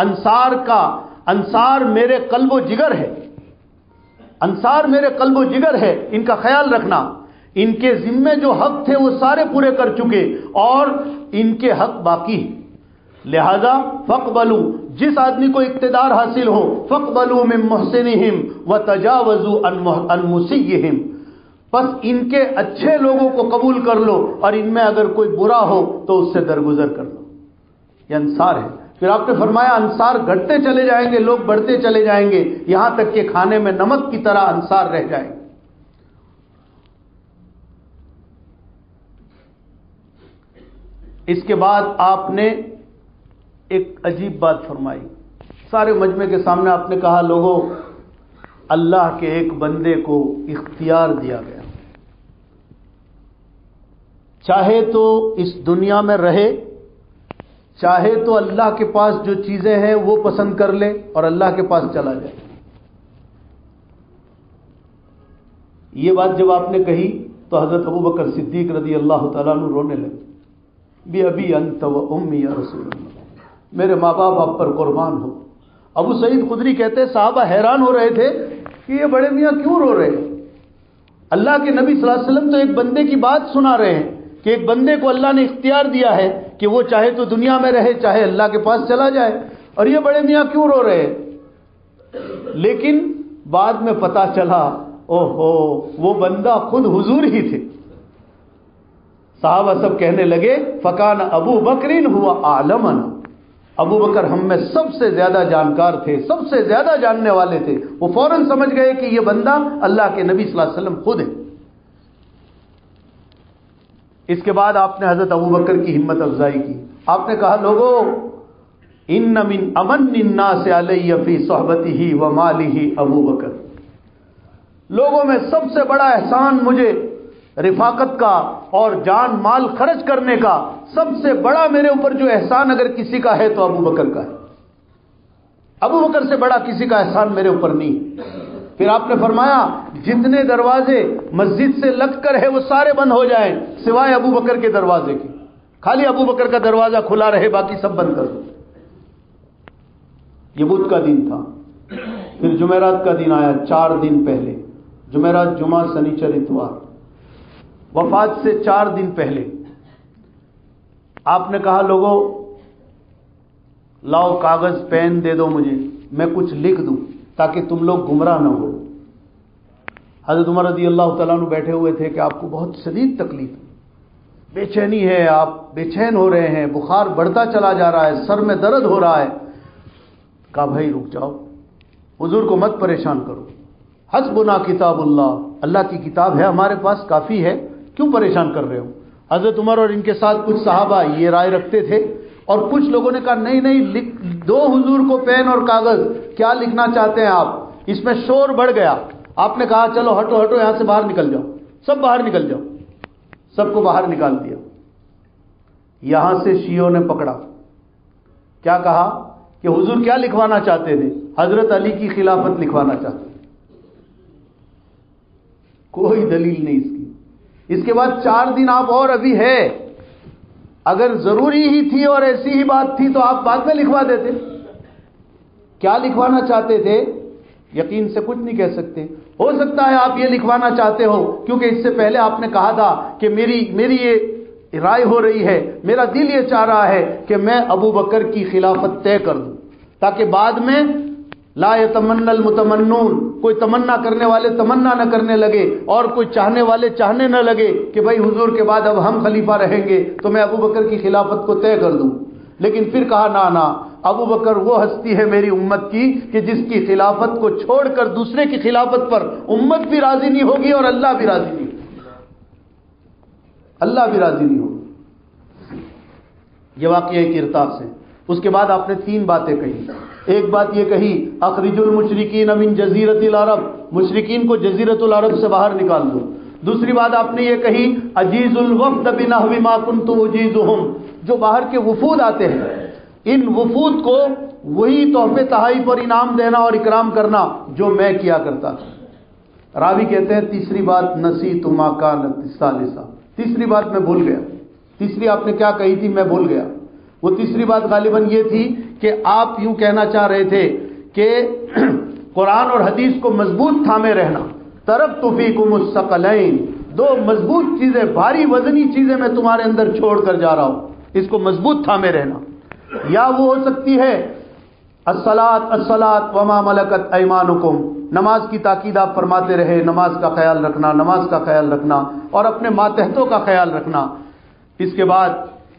انصار میرے قلب و جگر ہے، انصار میرے قلب و جگر ہے، ان کا خیال رکھنا. ان کے ذمے جو حق تھے وہ سارے پورے کر چکے اور ان کے حق باقی ہیں. لہذا فاقبلوا، جس آدمی کو اقتدار حاصل ہو، فاقبلوا من محسنہم وتجاوزوا عن مسیئہم، بس ان کے اچھے لوگوں کو قبول کر لو اور ان میں اگر کوئی برا ہو تو اس سے درگزر کر لو. یہ انصار ہے. پھر آپ نے فرمایا انصار گھٹتے چلے جائیں گے، لوگ بڑھتے چلے جائیں گے، یہاں تک کہ کھانے میں نمک کی طرح انصار رہ جائیں گے. اس کے بعد آپ نے ایک عجیب بات فرمائی. سارے مجمع کے سامنے آپ نے کہا لوگوں اللہ کے ایک بندے کو اختیار دیا گیا، چاہے تو اس دنیا میں رہے، چاہے تو اللہ کے پاس جو چیزیں ہیں وہ پسند کر لے اور اللہ کے پاس چلا جائے. یہ بات جب آپ نے کہی تو حضرت ابو بکر صدیق رضی اللہ تعالیٰ عنہ رونے لگے. بی ابی انت و امی یا رسول اللہ، میرے ماں باپ آپ پر قربان ہو. ابو سعید خدری کہتے ہیں صحابہ حیران ہو رہے تھے کہ یہ بڑے میاں کیوں رو رہے ہیں. اللہ کے نبی صلی اللہ علیہ وسلم تو ایک بندے کی بات سنا رہے ہیں کہ ایک بندے کو اللہ نے اختیار دیا ہے کہ وہ چاہے تو دنیا میں رہے چاہے اللہ کے پاس چلا جائے، اور یہ بڑے میاں کیوں رو رہے ہیں. لیکن بعد میں پتا چلا اوہو وہ بندہ خود حضور ہی تھے. صحابہ سب کہنے لگے فکان ابو بکرین ہوا اعلمنا، ابو بکر ہم میں سب سے زیادہ جانکار تھے، سب سے زیادہ جاننے والے تھے. وہ فوراً سمجھ گئے کہ یہ بندہ اللہ کے نبی صلی اللہ علیہ وسلم خود ہے. اس کے بعد آپ نے حضرت ابو بکر کی ہمت افزائی کی. آپ نے کہا لوگوں ان من امن الناس علی فی صحبتہ و مالہ ابو بکر، لوگوں میں سب سے بڑا احسان مجھے رفاقت کا اور جان مال خرچ کرنے کا، سب سے بڑا میرے اوپر جو احسان اگر کسی کا ہے تو ابو بکر کا ہے. ابو بکر سے بڑا کسی کا احسان میرے اوپر نہیں. پھر آپ نے فرمایا جتنے دروازے مسجد سے لگ کر ہے وہ سارے بند ہو جائیں سوائے ابو بکر کے دروازے کے. خالی ابو بکر کا دروازہ کھلا رہے، باقی سب بند کر دو. یہ بدھ کا دن تھا. پھر جمعرات کا دن آیا 4 دن پہلے. جمعرات، جمعہ، سنیچر، اتوار. وفات سے 4 دن پہلے آپ نے کہا لوگوں لاؤ کاغذ پین دے دو مجھے، میں کچھ لکھ دوں تاکہ تم لوگ گمراہ نہ ہو. حضرت عمر رضی اللہ تعالیٰ عنہ بیٹھے ہوئے تھے کہ آپ کو بہت شدید تکلیف، بے چینی ہے، آپ بے چین ہو رہے ہیں، بخار بڑھتا چلا جا رہا ہے، سر میں درد ہو رہا ہے. کہا بھائی رک جاؤ، حضور کو مت پریشان کرو. حسبنا کتاب اللہ، اللہ کی کتاب ہے ہمارے پاس، کافی ہے، کیوں پریشان کر رہے ہو. حضرت عمر اور ان کے ساتھ کچھ صحابہ یہ رائے رکھتے تھے، اور کچھ لوگوں نے کہا نہیں نہیں، لکھ دو حضور کو پین اور کاغذ، کیا لکھنا چاہتے ہیں آپ. اس میں شور بڑھ گیا. آپ نے کہا چلو ہٹو ہٹو یہاں سے باہر نکل جاؤ، سب باہر نکل جاؤ. سب کو باہر نکال دیا. یہاں سے شیعوں نے پکڑا. کیا کہا کہ حضور کیا لکھوانا چاہتے تھے؟ حضرت علی کی خلافت لکھوانا چاہتے. کوئی دلیل نہیں اس کی. اس کے بعد 4 دن آپ اور ابھی ہے، اگر ضروری ہی تھی اور ایسی ہی بات تھی تو آپ بعد میں لکھوا دیتے. کیا لکھوانا چاہتے تھے یقین سے کچھ نہیں کہہ سکتے. ہو سکتا ہے آپ یہ لکھوانا چاہتے ہو کیونکہ اس سے پہلے آپ نے کہا تھا کہ میری یہ رائے ہو رہی ہے، میرا دل یہ چاہ رہا ہے کہ میں ابو بکر کی خلافت طے کر دوں تاکہ بعد میں لا یتمنى المتمنون، کوئی تمنا کرنے والے تمنا نہ کرنے لگے اور کوئی چاہنے والے چاہنے نہ لگے کہ بھائی حضور کے بعد اب ہم خلیفہ رہیں گے تو میں ابو بکر کی خلافت کو طے کر دوں. لیکن پھر کہا نہ، ابو بکر وہ ہستی ہے میری امت کی کہ جس کی خلافت کو چھوڑ کر دوسرے کی خلافت پر امت بھی راضی نہیں ہوگی اور اللہ بھی راضی نہیں ہوگی. اللہ بھی راضی نہیں ہوگی. یہ واقعہ کرتاس سے. اس کے بعد آپ نے 3 باتیں کہی. ایک بات یہ کہی اخرج المشرکین من جزیرۃ العرب، مشرکین کو جزیرۃ العرب سے باہر نکال دو. دوسری بات آپ نے یہ کہی اجیز الوفد بنحو ما كنت اجیزهم، جو باہر کے وفود آتے ہیں ان وفود کو وہی تحفے تحائف اور انعام دینا اور اکرام کرنا جو میں کیا کرتا تھا. راوی کہتے ہیں تیسری بات نسیت ما كانت الثالثہ، تیسری بات میں بھول گیا. تیسری آپ نے کیا کہی تھی میں بھول گیا. وہ تیسری بات غالباً یہ تھی کہ آپ یوں کہنا چاہ رہے تھے کہ قرآن اور حدیث کو مضبوط تھامے رہنا. ترکت فیکم الثقلین، 2 مضبوط چیزیں، بھاری وزنی چیزیں میں تمہارے اندر چھوڑ کر جا رہا ہوں، اس کو مضبوط تھامے رہنا. یا وہ ہو سکتی ہے الصلاۃ الصلاۃ وما ملکت ایمانکم، نماز کی تاکید آپ فرماتے رہے، نماز کا خیال رکھنا، نماز کا خیال رکھنا اور اپنے ماتحتوں کا خیال رکھنا. اس کے بعد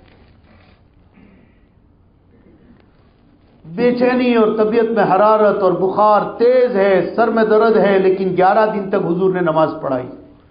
بے چینی اور طبیعت میں حرارت اور بخار تیز ہے، سر میں درد ہے، لیکن 11 دن تک حضور نے نماز پڑھائی.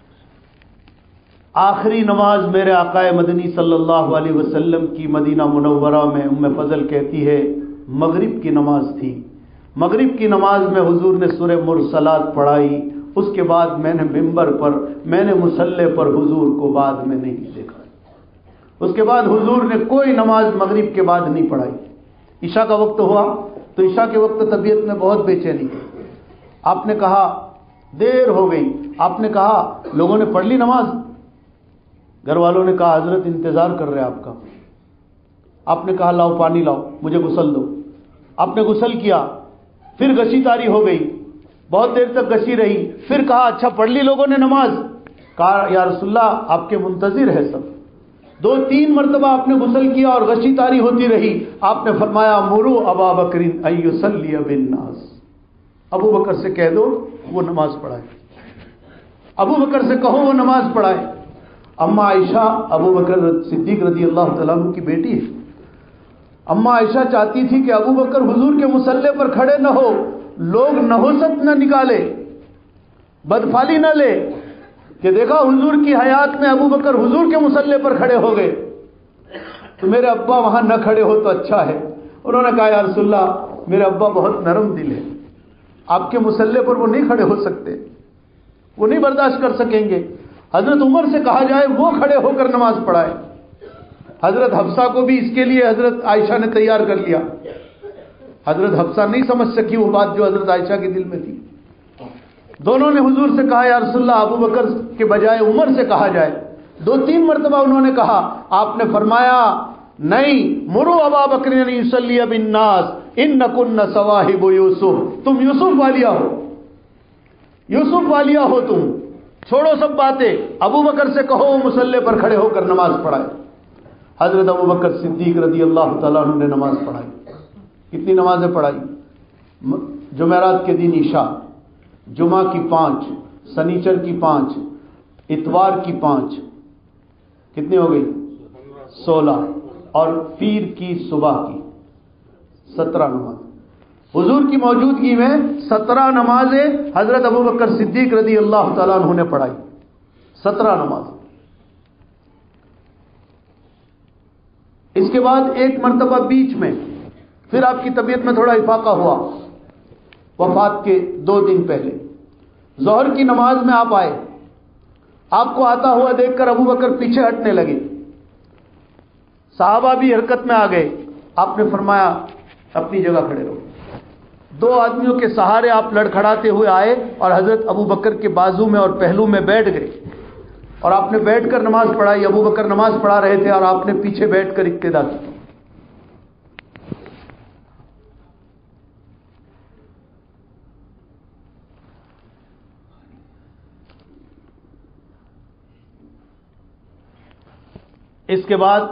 آخری نماز میرے آقا مدنی صلی اللہ علیہ وسلم کی مدینہ منورہ میں ام فضل کہتی ہے مغرب کی نماز تھی. مغرب کی نماز میں حضور نے سورہ مرسلات پڑھائی. اس کے بعد میں نے ممبر پر، میں نے مصلی پر حضور کو بعد میں نہیں دیکھا. اس کے بعد حضور نے کوئی نماز مغرب کے بعد نہیں پڑھائی. عشاء کا وقت ہوا تو عشاء کے وقت طبیعت میں بہت بے چینی کی. آپ نے کہا دیر ہو گئی، آپ نے کہا لوگوں نے پڑھ لی نماز؟ گھر والوں نے کہا حضرت انتظار کر رہے آپ کا. آپ نے کہا لاؤ پانی لاؤ مجھے غسل دو. آپ نے غسل کیا، پھر غشی طاری ہو گئی، بہت دیر تک غشی رہی. پھر کہا اچھا پڑھ لی لوگوں نے نماز؟ کہا یا رسول اللہ آپ کے منتظر ہے سب. 2-3 مرتبہ آپ نے غسل کیا اور غشی طاری ہوتی رہی. آپ نے فرمایا مرو ابا بکر ان یصلی بالناس، ابو بکر سے کہہ دو وہ نماز پڑھائے. ابو بکر سے کہو وہ نماز پڑھائے. اما عائشہ ابو بکر صدیق رضی اللہ تعالیٰ عنہ کی بیٹی ہے. اما عائشہ چاہتی تھی کہ ابو بکر حضور کے مصلی پر کھڑے نہ ہو، لوگ نحوست نہ نکالے، بدفالی نہ لے کہ دیکھا حضور کی حیات میں ابو بکر حضور کے مصلی پر کھڑے ہو گئے تو میرے ابا وہاں نہ کھڑے ہو تو اچھا ہے. انہوں نے کہا یا رسول اللہ میرے ابا بہت نرم دل ہے، آپ کے مصلی پر وہ نہیں کھڑے ہو سکتے، وہ نہیں برداشت کر سکیں گے. حضرت عمر سے کہا جائے وہ کھڑے ہو کر نماز پڑھائے. حضرت حفصہ کو بھی اس کے لیے حضرت عائشہ نے تیار کر لیا. حضرت حفصہ نہیں سمجھ سکی وہ بات جو حضرت عائشہ کے دل میں تھی. دونوں نے حضور سے کہا یا رسول اللہ ابو بکر کے بجائے عمر سے کہا جائے. 2-3 مرتبہ انہوں نے کہا. آپ نے فرمایا نہیں، مرو ابا بکر ان یصلی بالناس انکن صواحب یوسف، تم یوسف والیہ ہو، یوسف والیہ ہو تم، چھوڑو سب باتیں، ابو بکر سے کہو وہ مصلی پر کھڑے ہو کر نماز پڑھائے. حضرت ابو بکر صدیق رضی اللہ تعالیٰ عنہ نے نماز پڑھائی. کتنی نمازیں پڑھائی؟ جمعرات کے دن عشاء، جمعہ کی 5، سنیچر کی 5، اتوار کی 5، کتنی ہو گئی؟ 16، اور پیر کی صبح کی 17 نماز. حضور کی موجودگی میں 17 نمازیں حضرت ابو بکر صدیق رضی اللہ تعالیٰ عنہ نے پڑھائی. 17 نماز. اس کے بعد ایک مرتبہ بیچ میں پھر آپ کی طبیعت میں تھوڑا افاقہ ہوا، وفات کے 2 دن پہلے ظہر کی نماز میں آپ آئے. آپ کو آتا ہوا دیکھ کر ابو بکر پیچھے ہٹنے لگے، صحابہ بھی حرکت میں آ گئے. آپ نے فرمایا اپنی جگہ کھڑے رہو. 2 آدمیوں کے سہارے آپ لڑکھڑاتے ہوئے آئے اور حضرت ابو بکر کے بازو میں اور پہلو میں بیٹھ گئے، اور آپ نے بیٹھ کر نماز پڑھائی. ابو بکر نماز پڑھا رہے تھے اور آپ نے پیچھے بیٹھ کر اقتدا کی. اس کے بعد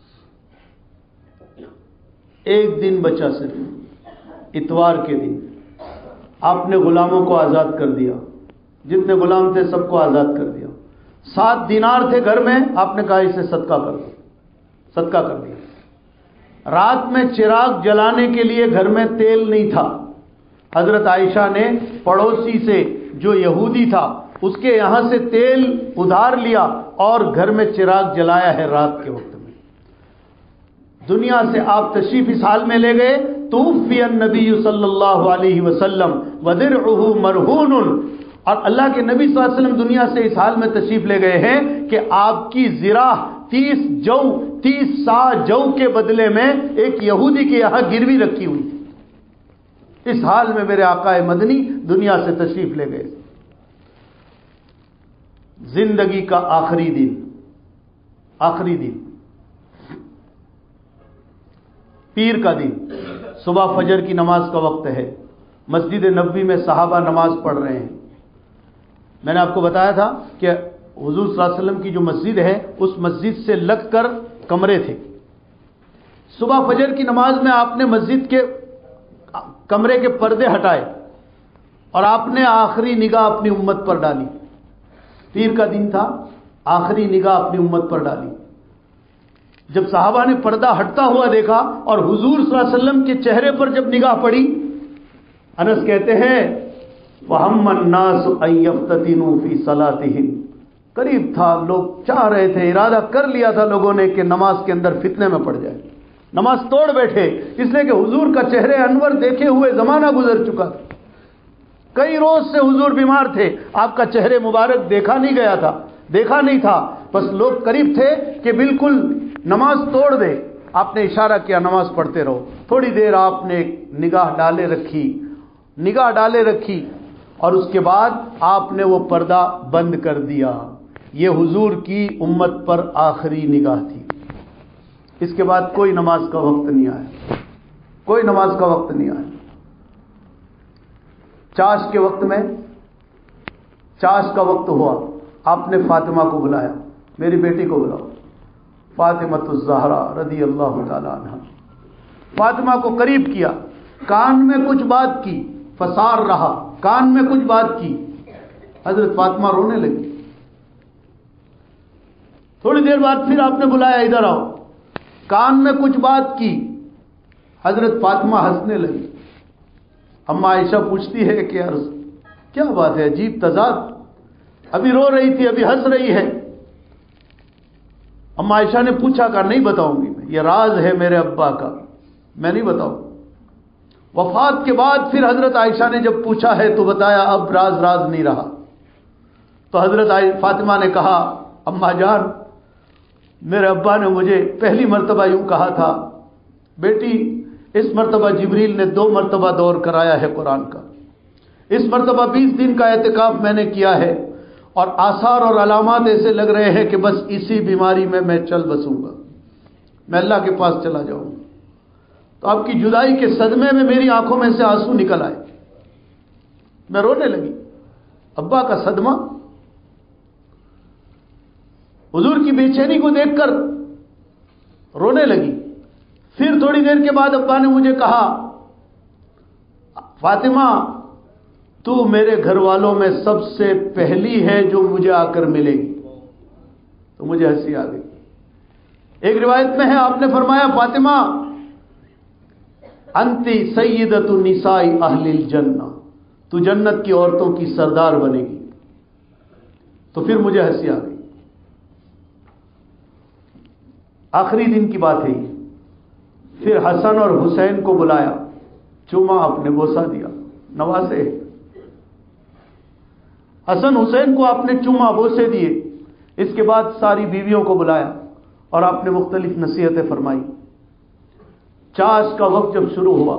ایک دن بچا صرف، اتوار کے دن آپ نے غلاموں کو آزاد کر دیا. جتنے غلام تھے سب کو آزاد کر دیا. 7 دینار تھے گھر میں، آپ نے کہا اسے صدقہ کر دو، صدقہ کر دیا. رات میں چراغ جلانے کے لیے گھر میں تیل نہیں تھا. حضرت عائشہ نے پڑوسی سے جو یہودی تھا اس کے یہاں سے تیل ادھار لیا اور گھر میں چراغ جلایا ہے رات کے وقت میں. دنیا سے آپ تشریف اس حال میں لے گئے. توفی النبی صلی اللہ علیہ وسلم ودرعہ مرہون، اور اللہ کے نبی صلی اللہ علیہ وسلم دنیا سے اس حال میں تشریف لے گئے ہیں کہ آپ کی زرہ 30 سا جو کے بدلے میں ایک یہودی کے یہاں گروی رکھی ہوئی تھی. اس حال میں میرے آقا مدنی دنیا سے تشریف لے گئے. زندگی کا آخری دن پیر کا دن، صبح فجر کی نماز کا وقت ہے. مسجد نبوی میں صحابہ نماز پڑھ رہے ہیں. میں نے آپ کو بتایا تھا کہ حضور صلی اللہ علیہ وسلم کی جو مسجد ہے اس مسجد سے لگ کر کمرے تھے. صبح فجر کی نماز میں آپ نے مسجد کے کمرے کے پردے ہٹائے اور آپ نے آخری نگاہ اپنی امت پر ڈالی. پیر کا دن تھا، آخری نگاہ اپنی امت پر ڈالی. جب صحابہ نے پردہ ہٹتا ہوا دیکھا اور حضور صلی اللہ علیہ وسلم کے چہرے پر جب نگاہ پڑی، انس کہتے ہیں وَهَمَّ النَّاسُ أَن يَفْتَتِنُوا فِي صَلَاتِهِمْ، قریب تھا، لوگ چاہ رہے تھے، ارادہ کر لیا تھا لوگوں نے کہ نماز کے اندر فتنے میں پڑ جائے، نماز توڑ بیٹھے، اس لیے کہ حضور کا چہرے انور دیکھے ہوئے زمانہ گزر چکا تھا. کئی روز سے حضور بیمار تھے، آپ کا چہرے مبارک دیکھا نہیں تھا. بس لوگ قریب تھے کہ بالکل نماز توڑ دے. آپ نے اشارہ کیا نماز پڑھتے رہو. تھوڑی دیر آپ نے نگاہ ڈالے رکھی اور اس کے بعد آپ نے وہ پردہ بند کر دیا. یہ حضور کی امت پر آخری نگاہ تھی. اس کے بعد کوئی نماز کا وقت نہیں آیا. چاش کے وقت میں، چاش کا وقت ہوا، آپ نے فاطمہ کو بلایا، میری بیٹی کو بلاؤ، فاطمۃ الزہرا رضی اللہ تعالی عنہ. فاطمہ کو قریب کیا، کان میں کچھ بات کی، فسار رہا، کان میں کچھ بات کی. حضرت فاطمہ رونے لگی. تھوڑی دیر بعد پھر آپ نے بلایا ادھر آؤ، کان میں کچھ بات کی. حضرت فاطمہ ہنسنے لگی. اما عائشہ پوچھتی ہے کہ عرض کیا بات ہے، عجیب تضاد، ابھی رو رہی تھی ابھی ہنس رہی ہے. اما عائشہ نے پوچھا کہ نہیں بتاؤں گی، میں یہ راز ہے میرے ابا کا، میں نہیں بتاؤں. وفات کے بعد پھر حضرت عائشہ نے جب پوچھا ہے تو بتایا، اب راز نہیں رہا. تو حضرت فاطمہ نے کہا اما جان، میرے ابا نے مجھے پہلی مرتبہ یوں کہا تھا، بیٹی اس مرتبہ جبریل نے 2 مرتبہ دور کرایا ہے قرآن کا. اس مرتبہ 20 دن کا اعتکاف میں نے کیا ہے اور آثار اور علامات ایسے لگ رہے ہیں کہ بس اسی بیماری میں چل بسوں گا, میں اللہ کے پاس چلا جاؤں. تو آپ کی جدائی کے صدمے میں میری آنکھوں میں سے آنسو نکل آئے, میں رونے لگی. ابا کا صدمہ, حضور کی بے چینی کو دیکھ کر رونے لگی. پھر تھوڑی دیر کے بعد ابا نے مجھے کہا, فاطمہ تو میرے گھر والوں میں سب سے پہلی ہے جو مجھے آ کر ملے گی. تو مجھے ہنسی آ گئی. ایک روایت میں ہے آپ نے فرمایا, فاطمہ انتی سیدۃ النساء اہل الجنہ, تو جنت کی عورتوں کی سردار بنے گی. تو پھر مجھے ہنسی آ گئی. آخری دن کی بات ہے یہ. پھر حسن اور حسین کو بلایا, چوما آپ نے بوسہ دیا, نواسے. حسن حسین کو آپ نے چوما بوسے دیے. اس کے بعد ساری بیویوں کو بلایا اور آپ نے مختلف نصیحتیں فرمائی. چاش کا وقت جب شروع ہوا,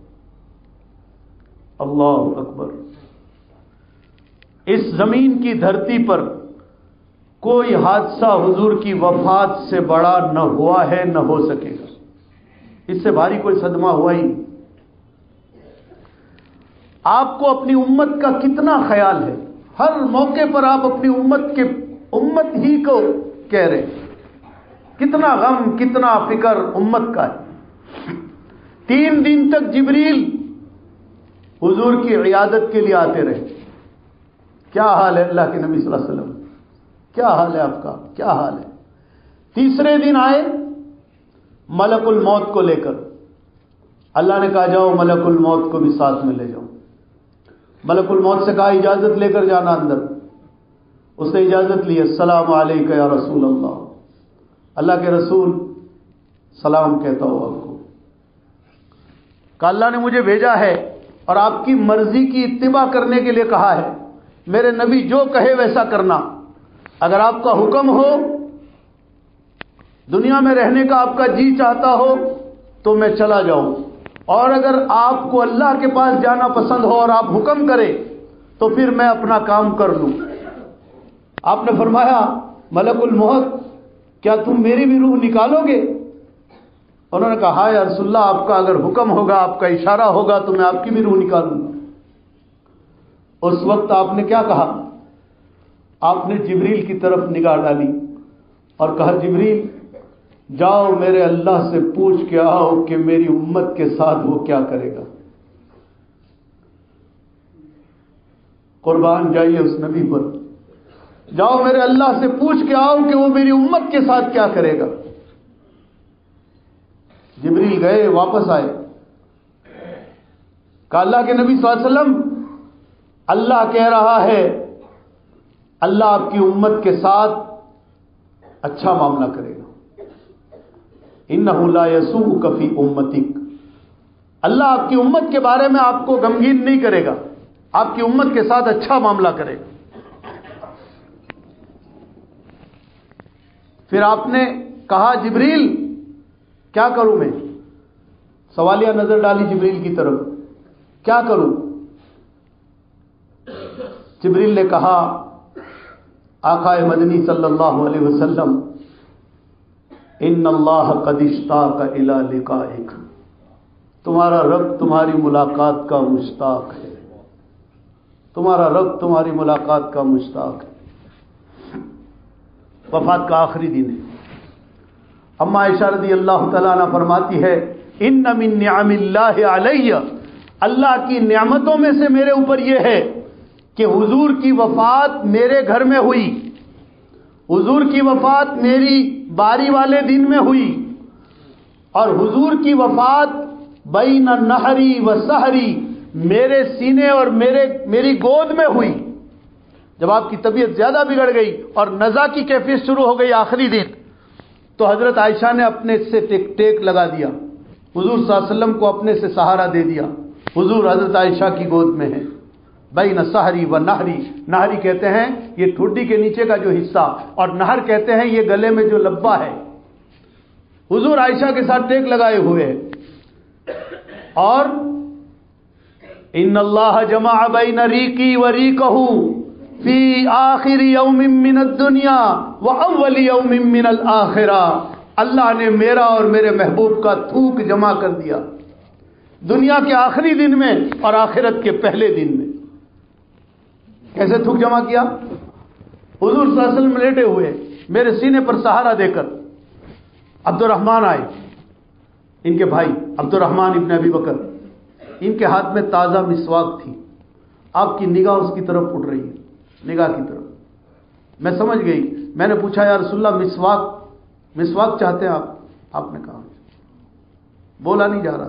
اللہ اکبر, اس زمین کی دھرتی پر کوئی حادثہ حضور کی وفات سے بڑا نہ ہوا ہے نہ ہو سکے گا. اس سے بھاری کوئی صدمہ ہوا ہی نہیں. آپ کو اپنی امت کا کتنا خیال ہے, ہر موقع پر آپ اپنی امت ہی کو کہہ رہے ہیں. کتنا غم, کتنا فکر امت کا ہے. 3 دن تک جبریل حضور کی عیادت کے لیے آتے رہے. کیا حال ہے اللہ کے نبی صلی اللہ علیہ وسلم, کیا حال ہے آپ کا, کیا حال ہے. تیسرے دن آئے ملک الموت کو لے کر. اللہ نے کہا جاؤ ملک الموت کو بھی ساتھ میں لے جاؤ. ملک الموت سے کہا اجازت لے کر جانا اندر. اس نے اجازت لی. السلام علیکہ یا رسول اللہ, اللہ کے رسول سلام کہتا ہوں آپ کو. کہ اللہ نے مجھے بھیجا ہے اور آپ کی مرضی کی اتباع کرنے کے لیے کہا ہے. میرے نبی جو کہے ویسا کرنا. اگر آپ کا حکم ہو, دنیا میں رہنے کا آپ کا جی چاہتا ہو تو میں چلا جاؤں, اور اگر آپ کو اللہ کے پاس جانا پسند ہو اور آپ حکم کرے تو پھر میں اپنا کام کر لوں. آپ نے فرمایا ملک الموت کیا تم میری بھی روح نکالو گے؟ انہوں نے کہا ہاں یا رسول اللہ, آپ کا اگر حکم ہوگا, آپ کا اشارہ ہوگا تو میں آپ کی بھی روح نکالوں گا. اس وقت آپ نے کیا کہا؟ آپ نے جبریل کی طرف نگاہ ڈالی اور کہا جبریل جاؤ میرے اللہ سے پوچھ کے آؤ کہ میری امت کے ساتھ وہ کیا کرے گا. قربان جائیے اس نبی پر. جاؤ میرے اللہ سے پوچھ کے آؤ کہ وہ میری امت کے ساتھ کیا کرے گا. جبریل گئے, واپس آئے. کہا اللہ کے نبی صلی اللہ علیہ وسلم اللہ کہہ رہا ہے اللہ آپ کی امت کے ساتھ اچھا معاملہ کرے گا. انہ لا یسوءک فی امتک, اللہ آپ کی امت کے بارے میں آپ کو غمگین نہیں کرے گا, آپ کی امت کے ساتھ اچھا معاملہ کرے گا. پھر آپ نے کہا جبریل کیا کروں میں؟ سوالیہ نظر ڈالی جبریل کی طرف, کیا کروں؟ جبریل نے کہا آقا مدنی صلی اللہ علیہ وسلم ان اللہ قد اشتاق الی لقائک, تمہارا رب تمہاری ملاقات کا مشتاق ہے. تمہارا رب تمہاری ملاقات کا مشتاق ہے. وفات کا آخری دن ہے. اما عائشہ رضی اللہ تعالیٰ عنہ فرماتی ہے ان من نعم اللہ علیہ, اللہ کی نعمتوں میں سے میرے اوپر یہ ہے کہ حضور کی وفات میرے گھر میں ہوئی. حضور کی وفات میری باری والے دن میں ہوئی, اور حضور کی وفات بین نہری و سحری میرے سینے اور میری گود میں ہوئی. جب آپ کی طبیعت زیادہ بگڑ گئی اور نزا کی کیفیت شروع ہو گئی آخری دن, تو حضرت عائشہ نے اپنے سے ٹیک لگا دیا, حضور صلی اللہ علیہ وسلم کو اپنے سے سہارا دے دیا. حضور حضرت عائشہ کی گود میں ہے. بین سحری و نہری, نہری کہتے ہیں یہ ٹھوڈی کے نیچے کا جو حصہ, اور نہر کہتے ہیں یہ گلے میں جو لبا ہے. حضور عائشہ کے ساتھ ٹیک لگائے ہوئے ہیں. اور ان اللہ جمع بین ریقی و ریقہ فی آخر یوم من الدنیا و اول یوم من الآخرہ، اللہ نے میرا اور میرے محبوب کا تھوک جمع کر دیا دنیا کے آخری دن میں اور آخرت کے پہلے دن میں۔ کیسے تھوک جمع کیا؟ حضور صلی اللہ علیہ وسلم لیٹے ہوئے، میرے سینے پر سہارا دے کر عبد الرحمن آئے، ان کے بھائی عبد الرحمن ابن ابی بکر، ان کے ہاتھ میں تازہ مسواک تھی، آپ کی نگاہ اس کی طرف اٹھ رہی ہے، نگاہ کی طرف۔ میں سمجھ گئی، میں نے پوچھا یا رسول اللہ مسواک چاہتے ہیں آپ نے کہا بولا نہیں جا رہا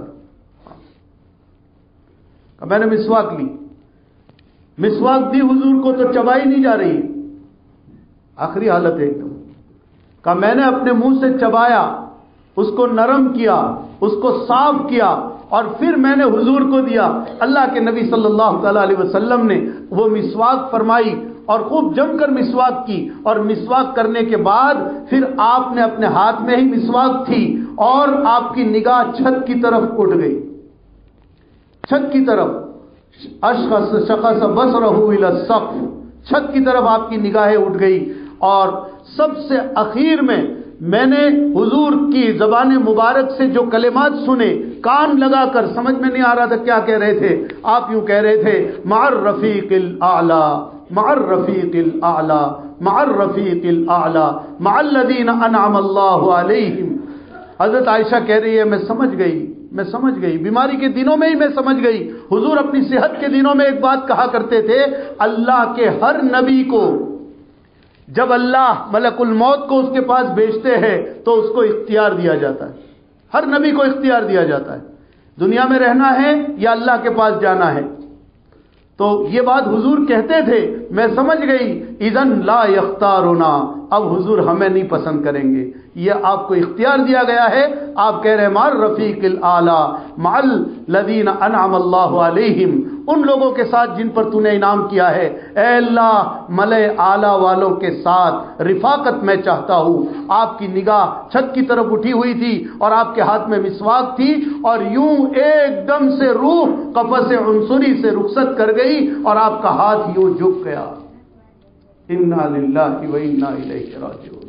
تھا، میں نے مسواک لی، مسواک دی حضور کو تو چبائی نہیں جا رہی، آخری حالت ہے ایک دم۔ کہا میں نے اپنے منہ سے چبایا، اس کو نرم کیا، اس کو صاف کیا، اور پھر میں نے حضور کو دیا۔ اللہ کے نبی صلی اللہ تعالی علیہ وسلم نے وہ مسواک فرمائی اور خوب جم کر مسواک کی، اور مسواک کرنے کے بعد پھر آپ نے اپنے ہاتھ میں ہی مسواک تھی اور آپ کی نگاہ چھت کی طرف اٹھ گئی، چھت کی طرف، شخص بصرہ الی السقف، چھت کی طرف آپ کی نگاہیں اٹھ گئی۔ اور سب سے اخیر میں نے حضور کی زبان مبارک سے جو کلمات سنے، کان لگا کر، سمجھ میں نہیں آ رہا تھا کیا کہہ رہے تھے، آپ یوں کہہ رہے تھے مع الرفیق الاعلی، مع الرفیق الاعلی، مع الرفیق الاعلی، مع الذین انعم اللہ علیہم۔ حضرت عائشہ کہہ رہی ہے میں سمجھ گئی، بیماری کے دنوں میں ہی میں سمجھ گئی۔ حضور اپنی صحت کے دنوں میں ایک بات کہا کرتے تھے، اللہ کے ہر نبی کو جب اللہ ملک الموت کو اس کے پاس بھیجتے ہیں تو اس کو اختیار دیا جاتا ہے، ہر نبی کو اختیار دیا جاتا ہے، دنیا میں رہنا ہے یا اللہ کے پاس جانا ہے۔ تو یہ بات حضور کہتے تھے، میں سمجھ گئی اذن لا یختارنا، اب حضور ہمیں نہیں پسند کریں گے، یہ آپ کو اختیار دیا گیا ہے۔ آپ کہہ رہے ہیں مع الرفیق الاعلی، مع الذین انعم اللہ علیہم، ان لوگوں کے ساتھ جن پر تو نے انعام کیا ہے۔ اے اللہ ملأ اعلی والوں کے ساتھ رفاقت میں چاہتا ہوں۔ آپ کی نگاہ چھت کی طرف اٹھی ہوئی تھی اور آپ کے ہاتھ میں مسواک تھی، اور یوں ایک دم سے روح قفس عنصری سے رخصت کر گئی اور آپ کا ہاتھ یوں جھک گیا۔ انا للہ و انا الیہ راجعون۔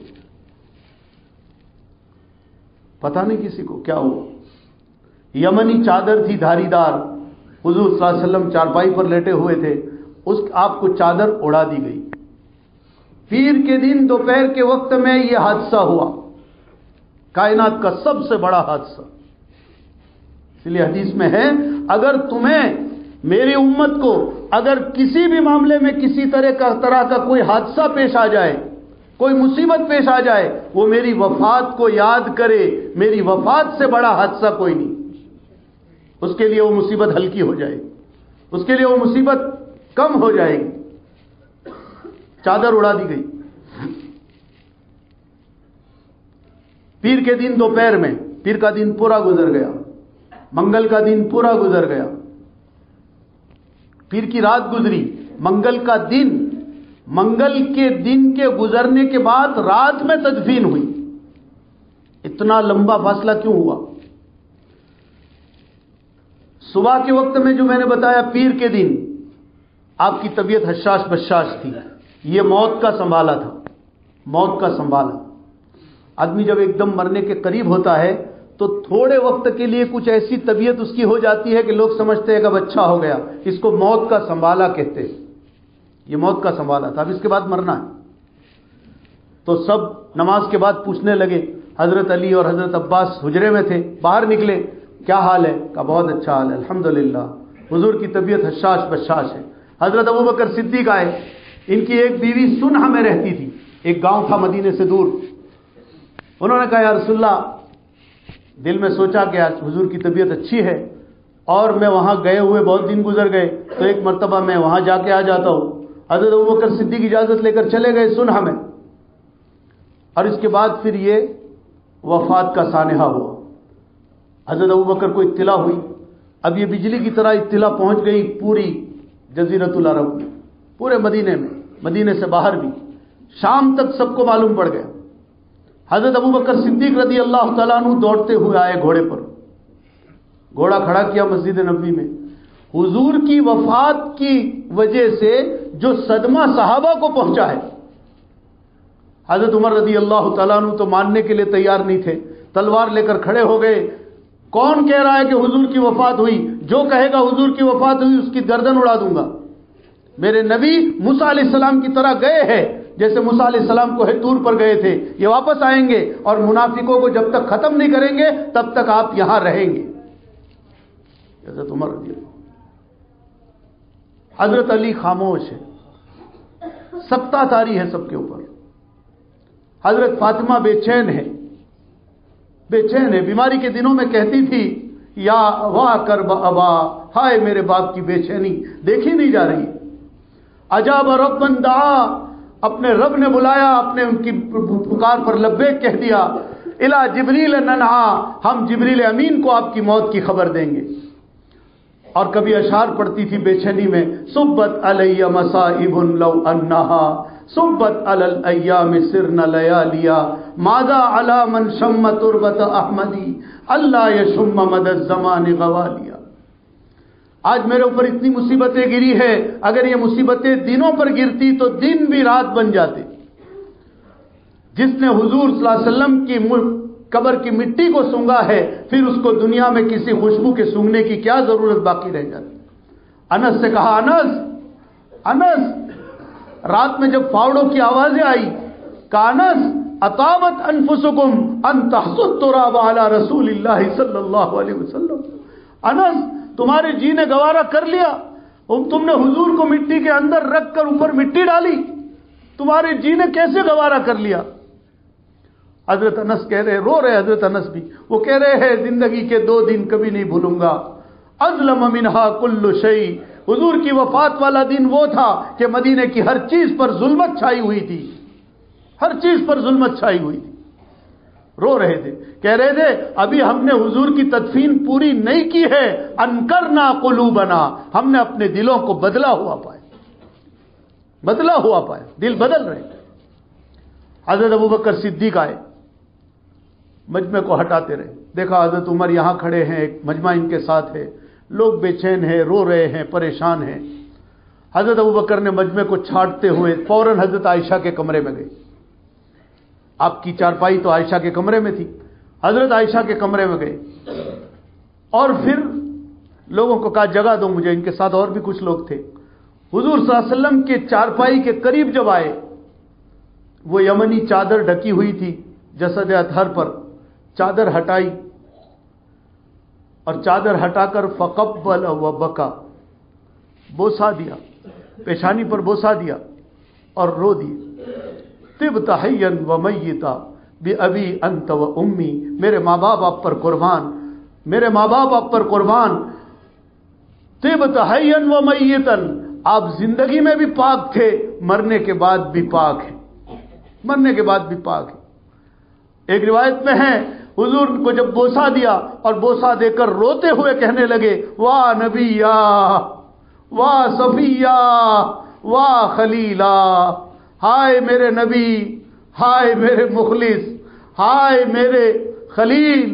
پتہ نہیں کسی کو کیا ہوا، یمنی چادر تھی دھاری دار، حضور صلی اللہ علیہ وسلم چارپائی پر لیٹے ہوئے تھے، آپ کو چادر اڑا دی گئی۔ پیر کے دن دوپہر کے وقت میں یہ حادثہ ہوا، کائنات کا سب سے بڑا حادثہ۔ اس لیے حدیث میں ہے اگر تمہیں میری امت کو اگر کسی بھی معاملے میں کسی طرح کا کوئی حادثہ پیش آ جائے، کوئی مصیبت پیش آ جائے، وہ میری وفات کو یاد کرے، میری وفات سے بڑا حادثہ کوئی نہیں، اس کے لیے وہ مصیبت ہلکی ہو جائے گی، اس کے لیے وہ مصیبت کم ہو جائے گی۔ چادر اڑا دی گئی۔ پیر کے دن دوپہر میں، پیر کا دن پورا گزر گیا، منگل کا دن پورا گزر گیا، پیر کی رات گزری، منگل کا دن، منگل کے دن کے گزرنے کے بعد رات میں تدفین ہوئی۔ اتنا لمبا فاصلہ کیوں ہوا؟ صبح کے وقت میں جو میں نے بتایا پیر کے دن آپ کی طبیعت حشاش بشاش تھی، یہ موت کا سنبھالا تھا، موت کا سنبھالا۔ آدمی جب ایک دم مرنے کے قریب ہوتا ہے تو تھوڑے وقت کے لیے کچھ ایسی طبیعت اس کی ہو جاتی ہے کہ لوگ سمجھتے ہیں کہ اب اچھا ہو گیا، اس کو موت کا سنبھالا کہتے ہیں۔ یہ موت کا سنبھالا تھا، اب اس کے بعد مرنا ہے۔ تو سب نماز کے بعد پوچھنے لگے، حضرت علی اور حضرت عباس حجرے میں تھے، باہر نکلے، کیا حال ہے؟ کہا بہت اچھا حال ہے الحمدللہ، حضور کی طبیعت حشاش بشاش ہے۔ حضرت ابوبکر صدیق آئے، ان کی ایک بیوی سنہ میں رہتی تھی، ایک گاؤں تھا مدینے سے دور۔ انہوں نے کہا یا رسول اللہ، دل میں سوچا کہ آج حضور کی طبیعت اچھی ہے اور میں وہاں گئے ہوئے بہت دن گزر گئے، تو ایک مرتبہ میں وہاں جا کے آ جاتا ہوں۔ حضرت ابوبکر صدیق اجازت لے کر چلے گئے سنہ میں، اور اس کے بعد پھر یہ وفات کا سانحہ ہوا۔ حضرت ابوبکر کو اطلاع ہوئی، اب یہ بجلی کی طرح اطلاع پہنچ گئی پوری جزیرۃ العرب میں، پورے مدینے میں، مدینے سے باہر بھی، شام تک سب کو معلوم پڑ گیا۔ حضرت ابوبکر صدیق رضی اللہ تعالیٰ عنہ دوڑتے ہوئے آئے گھوڑے پر، گھوڑا کھڑا کیا مسجد نبوی میں. حضور کی وفات کی وجہ سے جو صدمہ صحابہ کو پہنچا ہے، حضرت عمر رضی اللہ تعالیٰ عنہ تو ماننے کے لیے تیار نہیں تھے، تلوار لے کر کھڑے ہو گئے. کون کہہ رہا ہے کہ حضور کی وفات ہوئی؟ جو کہے گا حضور کی وفات ہوئی اس کی گردن اڑا دوں گا. میرے نبی موسیٰ علیہ السلام کی طرح گئے ہیں، جیسے موسیٰ علیہ السلام کو طور پر گئے تھے، یہ واپس آئیں گے اور منافقوں کو جب تک ختم نہیں کریں گے تب تک آپ یہاں رہیں گے. حضرت عمر رضی اللہ. حضرت علی خاموش ہے، سبتا طاری ہے سب کے اوپر. حضرت فاطمہ بے چین ہے، بے چین ہے. بیماری کے دنوں میں کہتی تھی یا واہ کرب ابا، ہائے میرے باپ کی بے چینی دیکھی نہیں جا رہی. اجاب ربن دعا، اپنے رب نے بلایا، اپنے ان کی پکار پر لبیک کہہ دیا. الا جبریل ننہا، ہم جبریل امین کو آپ کی موت کی خبر دیں گے. اور کبھی اشعار پڑھتی تھی بے چینی میں، صبت علی مصائب لو انہا صبت علی الایام سرن لیالیا ماذا علی من شم تربت احمدی اللہ یشم مد الزمان غوالیا. آج میرے اوپر اتنی مصیبتیں گری ہے، اگر یہ مصیبتیں دنوں پر گرتی تو دن بھی رات بن جاتے. جس نے حضور صلی اللہ علیہ وسلم کی قبر کی مٹی کو سونگا ہے، پھر اس کو دنیا میں کسی خوشبو کے سونگنے کی کیا ضرورت باقی رہ جاتی. انس سے کہا، انس رات میں جب فاوڑوں کی آوازیں آئی، کہا انس اطابت انفسکم ان تحسوا التراب علی رسول اللہ صلی اللہ علیہ وسلم. انس تمہارے جی نے گوارا کر لیا، تم نے حضور کو مٹی کے اندر رکھ کر اوپر مٹی ڈالی، تمہارے جی نے کیسے گوارا کر لیا. حضرت انس کہہ رہے، رو رہے حضرت انس بھی، وہ کہہ رہے ہیں زندگی کے 2 دن کبھی نہیں بھولوں گا. اظلم منہا کل شیء، حضور کی وفات والا دن وہ تھا کہ مدینے کی ہر چیز پر ظلمت چھائی ہوئی تھی، ہر چیز پر ظلمت چھائی ہوئی تھی. رو رہے تھے، کہہ رہے تھے ابھی ہم نے حضور کی تدفین پوری نہیں کی ہے. انکرنا قلوبنا، ہم نے اپنے دلوں کو بدلا ہوا پایا، دل بدل رہے. حضرت ابوبکر صدیق آئے، مجمع کو ہٹاتے رہے. دیکھا حضرت عمر یہاں کھڑے ہیں، ایک مجمع ان کے ساتھ ہے، لوگ بے چین ہیں، رو رہے ہیں، پریشان ہیں. حضرت ابوبکر نے مجمع کو چھانٹتے ہوئے فوراً حضرت عائشہ کے کمرے میں گئے. آپ کی چارپائی تو عائشہ کے کمرے میں تھی، حضرت عائشہ کے کمرے میں گئے اور پھر لوگوں کو کہا جگہ دو مجھے. ان کے ساتھ اور بھی کچھ لوگ تھے. حضور صلی اللہ علیہ وسلم کے چارپائی کے قریب جب آئے، وہ یمنی چادر ڈھکی ہوئی تھی جسد اطہر پر، چادر ہٹائی اور چادر ہٹا کر فقبل و بکا، بوسا دیا، پیشانی پر بوسا دیا اور رو دی. طبت حیا و میتا بابی انت و امی، میرے ماں باپ آپ پر قربان، میرے ماں باپ آپ پر قربان. طبت حیا و میتا، آپ زندگی میں بھی پاک تھے، مرنے کے بعد بھی پاک ہیں، مرنے کے بعد بھی پاک ہیں. ایک روایت میں ہے حضور کو جب بوسا دیا اور بوسا دے کر روتے ہوئے کہنے لگے واہ نبیا، واہ صفیہ، واہ خلیلا، ہائے میرے نبی، ہائے میرے مخلص، ہائے میرے خلیل.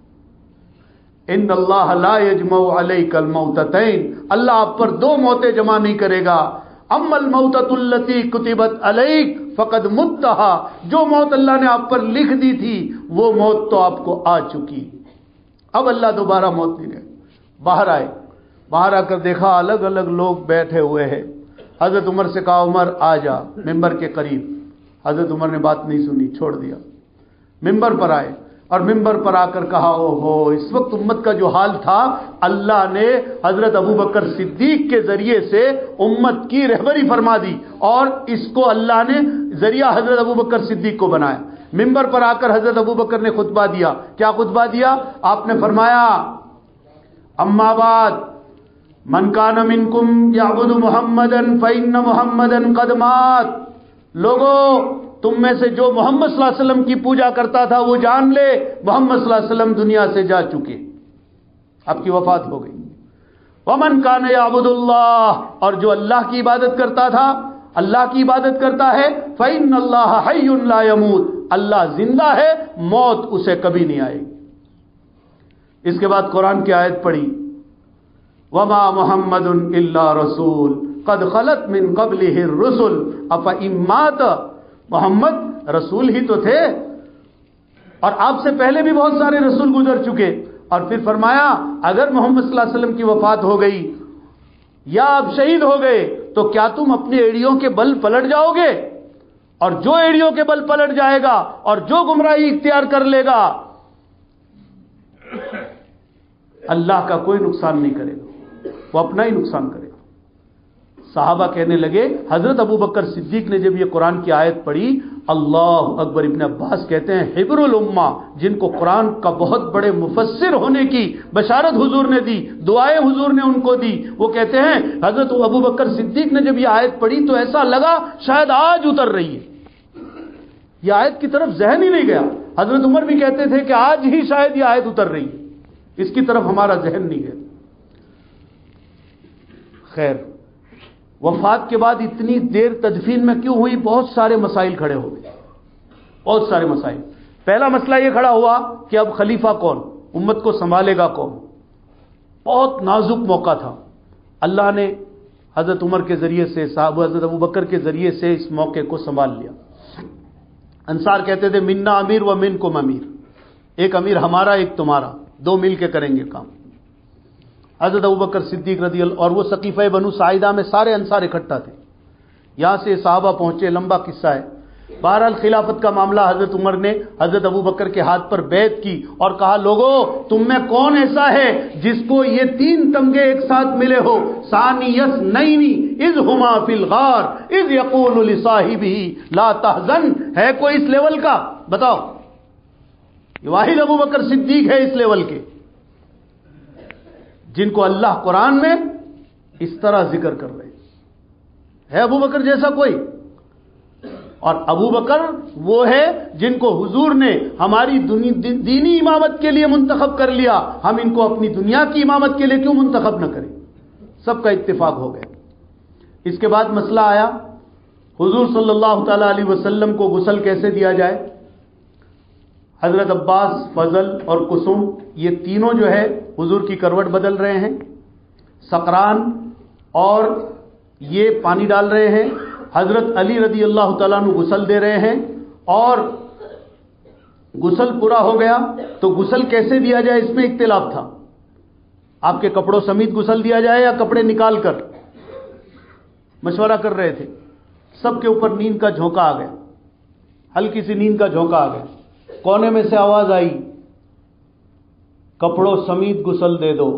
ان اللہ لا یجمع علیک الموتتین، اللہ آپ پر 2 موتیں جمع نہیں کرے گا. اما الموتۃ التی کتبت علیک فقد متہا، جو موت اللہ نے آپ پر لکھ دی تھی وہ موت تو آپ کو آ چکی، اب اللہ دوبارہ موت نہیں دے. باہر آئے، باہر آ کر دیکھا الگ الگ لوگ بیٹھے ہوئے ہیں. حضرت عمر سے کہا عمر آ جا ممبر کے قریب. حضرت عمر نے بات نہیں سنی، چھوڑ دیا. ممبر پر آئے اور ممبر پر آ کر کہا او ہو، اس وقت امت کا جو حال تھا اللہ نے حضرت ابوبکر صدیق کے ذریعے سے امت کی رہبری فرما دی اور اس کو اللہ نے ذریعہ حضرت ابوبکر صدیق کو بنایا. ممبر پر آ کر حضرت ابوبکر نے خطبہ دیا. کیا خطبہ دیا؟ آپ نے فرمایا اما بعد من کان منکم یعبد محمدا فإن محمدا قد مات، لوگوں تم میں سے جو محمد صلی اللہ علیہ وسلم کی پوجا کرتا تھا وہ جان لے محمد صلی اللہ علیہ وسلم دنیا سے جا چکے، آپ کی وفات ہو گئی. ومن کان یعبد اللہ، اور جو اللہ کی عبادت کرتا تھا، اللہ کی عبادت کرتا ہے، فإن اللہ حی لا یموت، اللہ زندہ ہے، موت اسے کبھی نہیں آئے گی. اس کے بعد قرآن کی آیت پڑھی، وما محمد الا رسول قد خلت من قبلہ الرسل افإن مات، محمد رسول ہی تو تھے اور آپ سے پہلے بھی بہت سارے رسول گزر چکے، اور پھر فرمایا اگر محمد صلی اللہ علیہ وسلم کی وفات ہو گئی یا آپ شہید ہو گئے تو کیا تم اپنی ایڑیوں کے بل پلٹ جاؤ گے؟ اور جو ایڑیوں کے بل پلٹ جائے گا اور جو گمراہی اختیار کر لے گا اللہ کا کوئی نقصان نہیں کرے گا، وہ اپنا ہی نقصان کرے گا۔ صحابہ کہنے لگے، حضرت ابو بکر صدیق نے جب یہ قرآن کی آیت پڑھی، اللہ اکبر، ابن عباس کہتے ہیں حبر الامہ، جن کو قرآن کا بہت بڑے مفسر ہونے کی بشارت حضور نے دی، دعائیں حضور نے ان کو دی، وہ کہتے ہیں حضرت ابو بکر صدیق نے جب یہ آیت پڑھی تو ایسا لگا شاید آج اتر رہی ہے، یہ آیت کی طرف ذہن ہی نہیں گیا۔ حضرت عمر بھی کہتے تھے کہ آج ہی شاید یہ آیت اتر رہی ہے، اس کی طرف ہمارا ذہن نہیں گیا۔ خیر، وفات کے بعد اتنی دیر تدفین میں کیوں ہوئی؟ بہت سارے مسائل کھڑے ہو گئے، بہت سارے مسائل۔ پہلا مسئلہ یہ کھڑا ہوا کہ اب خلیفہ کون، امت کو سنبھالے گا کون؟ بہت نازک موقع تھا، اللہ نے حضرت عمر کے ذریعے سے، صاحب حضرت ابو بکر کے ذریعے سے اس موقع کو سنبھال لیا۔ انصار کہتے تھے منا امیر و منکم امیر، ایک امیر ہمارا ایک تمہارا، دو مل کے کریں گے کام۔ حضرت ابوبکر صدیق رضی اللہ، اور وہ سقیفہ بنو ساعدہ میں سارے انصار اکٹھا تھے، یہاں سے صحابہ پہنچے، لمبا قصہ ہے۔ بہرحال خلافت کا معاملہ، حضرت عمر نے حضرت ابوبکر کے ہاتھ پر بیعت کی اور کہا لوگو تم میں کون ایسا ہے جس کو یہ تین تمغے ایک ساتھ ملے ہو؟ ثانیس نینی اذ ہما فی الغار اذ یقول لصاحبہ لا تحزن، ہے کوئی اس لیول کا؟ بتاؤ، یہ واحد ابوبکر صدیق ہے اس لیول کے جن کو اللہ قرآن میں اس طرح ذکر کر رہے ہیں۔ ہے ابوبکر جیسا کوئی؟ اور ابوبکر وہ ہے جن کو حضور نے ہماری دینی امامت کے لیے منتخب کر لیا، ہم ان کو اپنی دنیا کی امامت کے لیے کیوں منتخب نہ کریں؟ سب کا اتفاق ہو گیا۔ اس کے بعد مسئلہ آیا حضور صلی اللہ تعالی علیہ وسلم کو غسل کیسے دیا جائے۔ حضرت عباس، فضل اور کسم، یہ تینوں جو ہے حضور کی کروٹ بدل رہے ہیں، سقران اور یہ پانی ڈال رہے ہیں، حضرت علی رضی اللہ تعالیٰ عنہ غسل دے رہے ہیں، اور غسل پورا ہو گیا تو غسل کیسے دیا جائے اس میں اختلاف تھا۔ آپ کے کپڑوں سمیت غسل دیا جائے یا کپڑے نکال کر، مشورہ کر رہے تھے۔ سب کے اوپر نیند کا جھونکا آ گیا، ہلکی سی نیند کا جھونکا آ گیا۔ کونے میں سے آواز آئی کپڑوں سمیت غسل دے دو،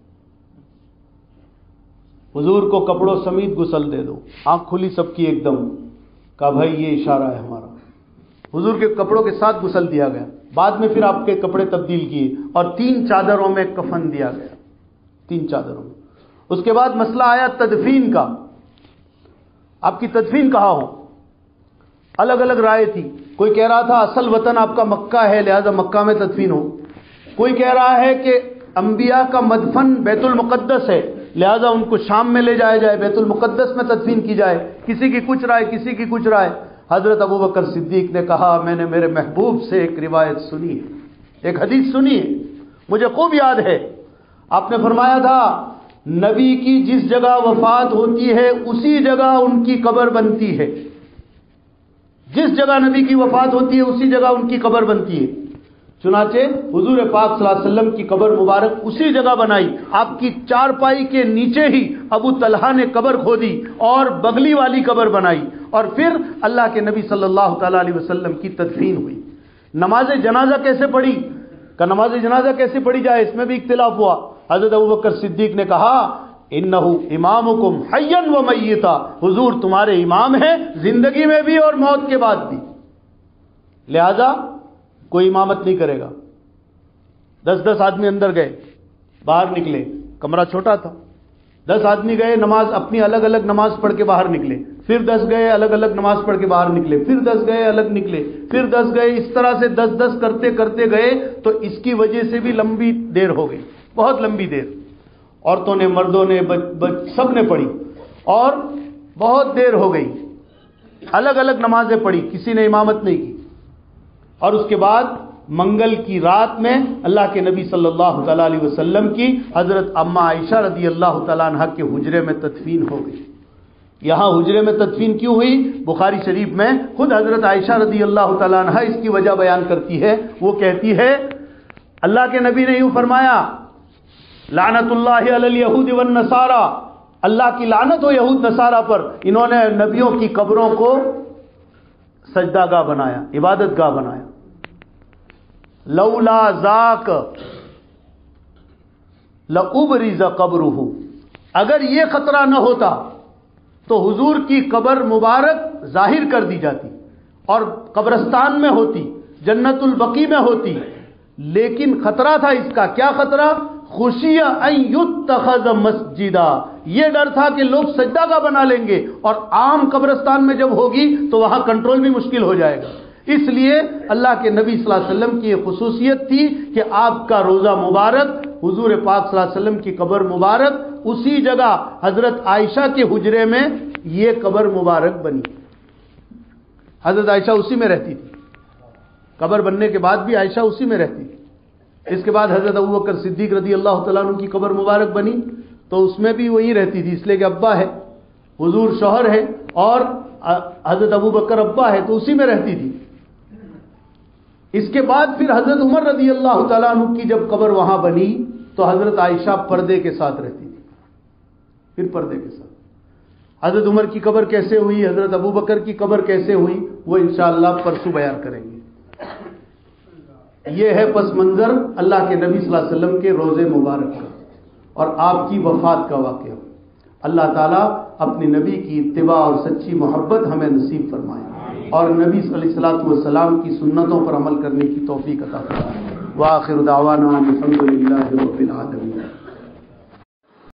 حضور کو کپڑوں سمیت غسل دے دو۔ آنکھ کھلی سب کی ایک دم، کہا بھائی یہ اشارہ ہے ہمارا۔ حضور کے کپڑوں کے ساتھ غسل دیا گیا، بعد میں پھر آپ کے کپڑے تبدیل کیے اور 3 چادروں میں کفن دیا گیا، 3 چادروں میں۔ اس کے بعد مسئلہ آیا تدفین کا، آپ کی تدفین کہاں ہو؟ الگ الگ رائے تھی۔ کوئی کہہ رہا تھا اصل وطن آپ کا مکہ ہے لہذا مکہ میں تدفین ہو، کوئی کہہ رہا ہے کہ انبیاء کا مدفن بیت المقدس ہے لہذا ان کو شام میں لے جایا جائے، بیت المقدس میں تدفین کی جائے۔ کسی کی کچھ رائے، کسی کی کچھ رائے۔ حضرت ابوبکر صدیق نے کہا میں نے میرے محبوب سے ایک روایت سنی ہے، ایک حدیث سنی ہے، مجھے خوب یاد ہے۔ آپ نے فرمایا تھا نبی کی جس جگہ وفات ہوتی ہے اسی جگہ ان کی قبر بنتی ہے، جس جگہ نبی کی وفات ہوتی ہے اسی جگہ ان کی قبر بنتی ہے۔ چنانچہ حضور پاک صلی اللہ علیہ وسلم کی قبر مبارک اسی جگہ بنائی، آپ کی چارپائی کے نیچے ہی ابو طلحہ نے قبر کھودی اور بغلی والی قبر بنائی، اور پھر اللہ کے نبی صلی اللہ تعالی علیہ وسلم کی تدفین ہوئی۔ نماز جنازہ کیسے پڑھی؟ کہ نماز جنازہ کیسے پڑھی جائے اس میں بھی اختلاف ہوا۔ حضرت ابوبکر صدیق نے کہا انہ امامکم حیا و میتا، حضور تمہارے امام ہیں زندگی میں بھی اور موت کے بعد بھی، لہذا کوئی امامت نہیں کرے گا۔ 10 آدمی اندر گئے، باہر نکلے، کمرہ چھوٹا تھا، 10 آدمی گئے، نماز اپنی الگ الگ نماز پڑھ کے باہر نکلے، پھر 10 گئے الگ الگ نماز پڑھ کے باہر نکلے، پھر 10 گئے الگ نکلے، پھر 10 گئے، اس طرح سے 10 کرتے کرتے گئے تو اس کی وجہ سے بھی لمبی دیر ہو گئی، بہت لمبی دیر۔ عورتوں نے، مردوں نے، سب نے پڑھی اور بہت دیر ہو گئی، الگ الگ نمازیں پڑھی، کسی نے امامت نہیں کی۔ اور اس کے بعد منگل کی رات میں اللہ کے نبی صلی اللہ تعالیٰ علیہ وسلم کی حضرت اما عائشہ رضی اللہ تعالیٰ عنہ کے حجرے میں تدفین ہو گئی. یہاں حجرے میں تدفین کیوں ہوئی؟ بخاری شریف میں خود حضرت عائشہ رضی اللہ تعالیٰ عنہ اس کی وجہ بیان کرتی ہے. وہ کہتی ہے اللہ کے نبی نے یوں فرمایا لعنت اللہ علی الیہود والنصارى، اللہ کی لعنت ہو یہود نصارہ پر، انہوں نے نبیوں کی قبروں کو سجدہ گاہ بنایا، عبادت گاہ بنایا. لولا ذاک لأبرز قبرہ، اگر یہ خطرہ نہ ہوتا تو حضور کی قبر مبارک ظاہر کر دی جاتی اور قبرستان میں ہوتی، جنت البقیع میں ہوتی. لیکن خطرہ تھا اس کا، کیا خطرہ؟ خشیہ ان یتخذ مسجدا، یہ ڈر تھا کہ لوگ سجدہ گاہ بنا لیں گے، اور عام قبرستان میں جب ہوگی تو وہاں کنٹرول بھی مشکل ہو جائے گا. اس لیے اللہ کے نبی صلی اللہ علیہ وسلم کی یہ خصوصیت تھی کہ آپ کا روضہ مبارک، حضور پاک صلی اللہ علیہ وسلم کی قبر مبارک اسی جگہ حضرت عائشہ کے حجرے میں یہ قبر مبارک بنی. حضرت عائشہ اسی میں رہتی تھی، قبر بننے کے بعد بھی عائشہ اسی میں رہتی تھی. اس کے بعد حضرت ابوبکر صدیق رضی اللہ تعالیٰ عنہ کی قبر مبارک بنی تو اس میں بھی وہی رہتی تھی، اس لیے کہ ابا ہے، حضور شوہر ہے اور حضرت ابوبکر ابا ہے تو اسی میں رہتی تھی. اس کے بعد پھر حضرت عمر رضی اللہ تعالیٰ عنہ کی جب قبر وہاں بنی تو حضرت عائشہ پردے کے ساتھ رہتی تھی، پھر پردے کے ساتھ. حضرت عمر کی قبر کیسے ہوئی، حضرت ابوبکر کی قبر کیسے ہوئی، وہ انشاءاللہ پرسوں بیان کریں گے. یہ ہے پس منظر اللہ کے نبی صلی اللہ علیہ وسلم کے روضے مبارک کا اور آپ کی وفات کا واقعہ. اللہ تعالیٰ اپنے نبی کی اتباع اور سچی محبت ہمیں نصیب فرمائے اور نبی صلی اللہ علیہ وسلم کی سنتوں پر عمل کرنے کی توفیق عطا فرمائے. وآخر دعوانا الحمد للہ رب العالمین.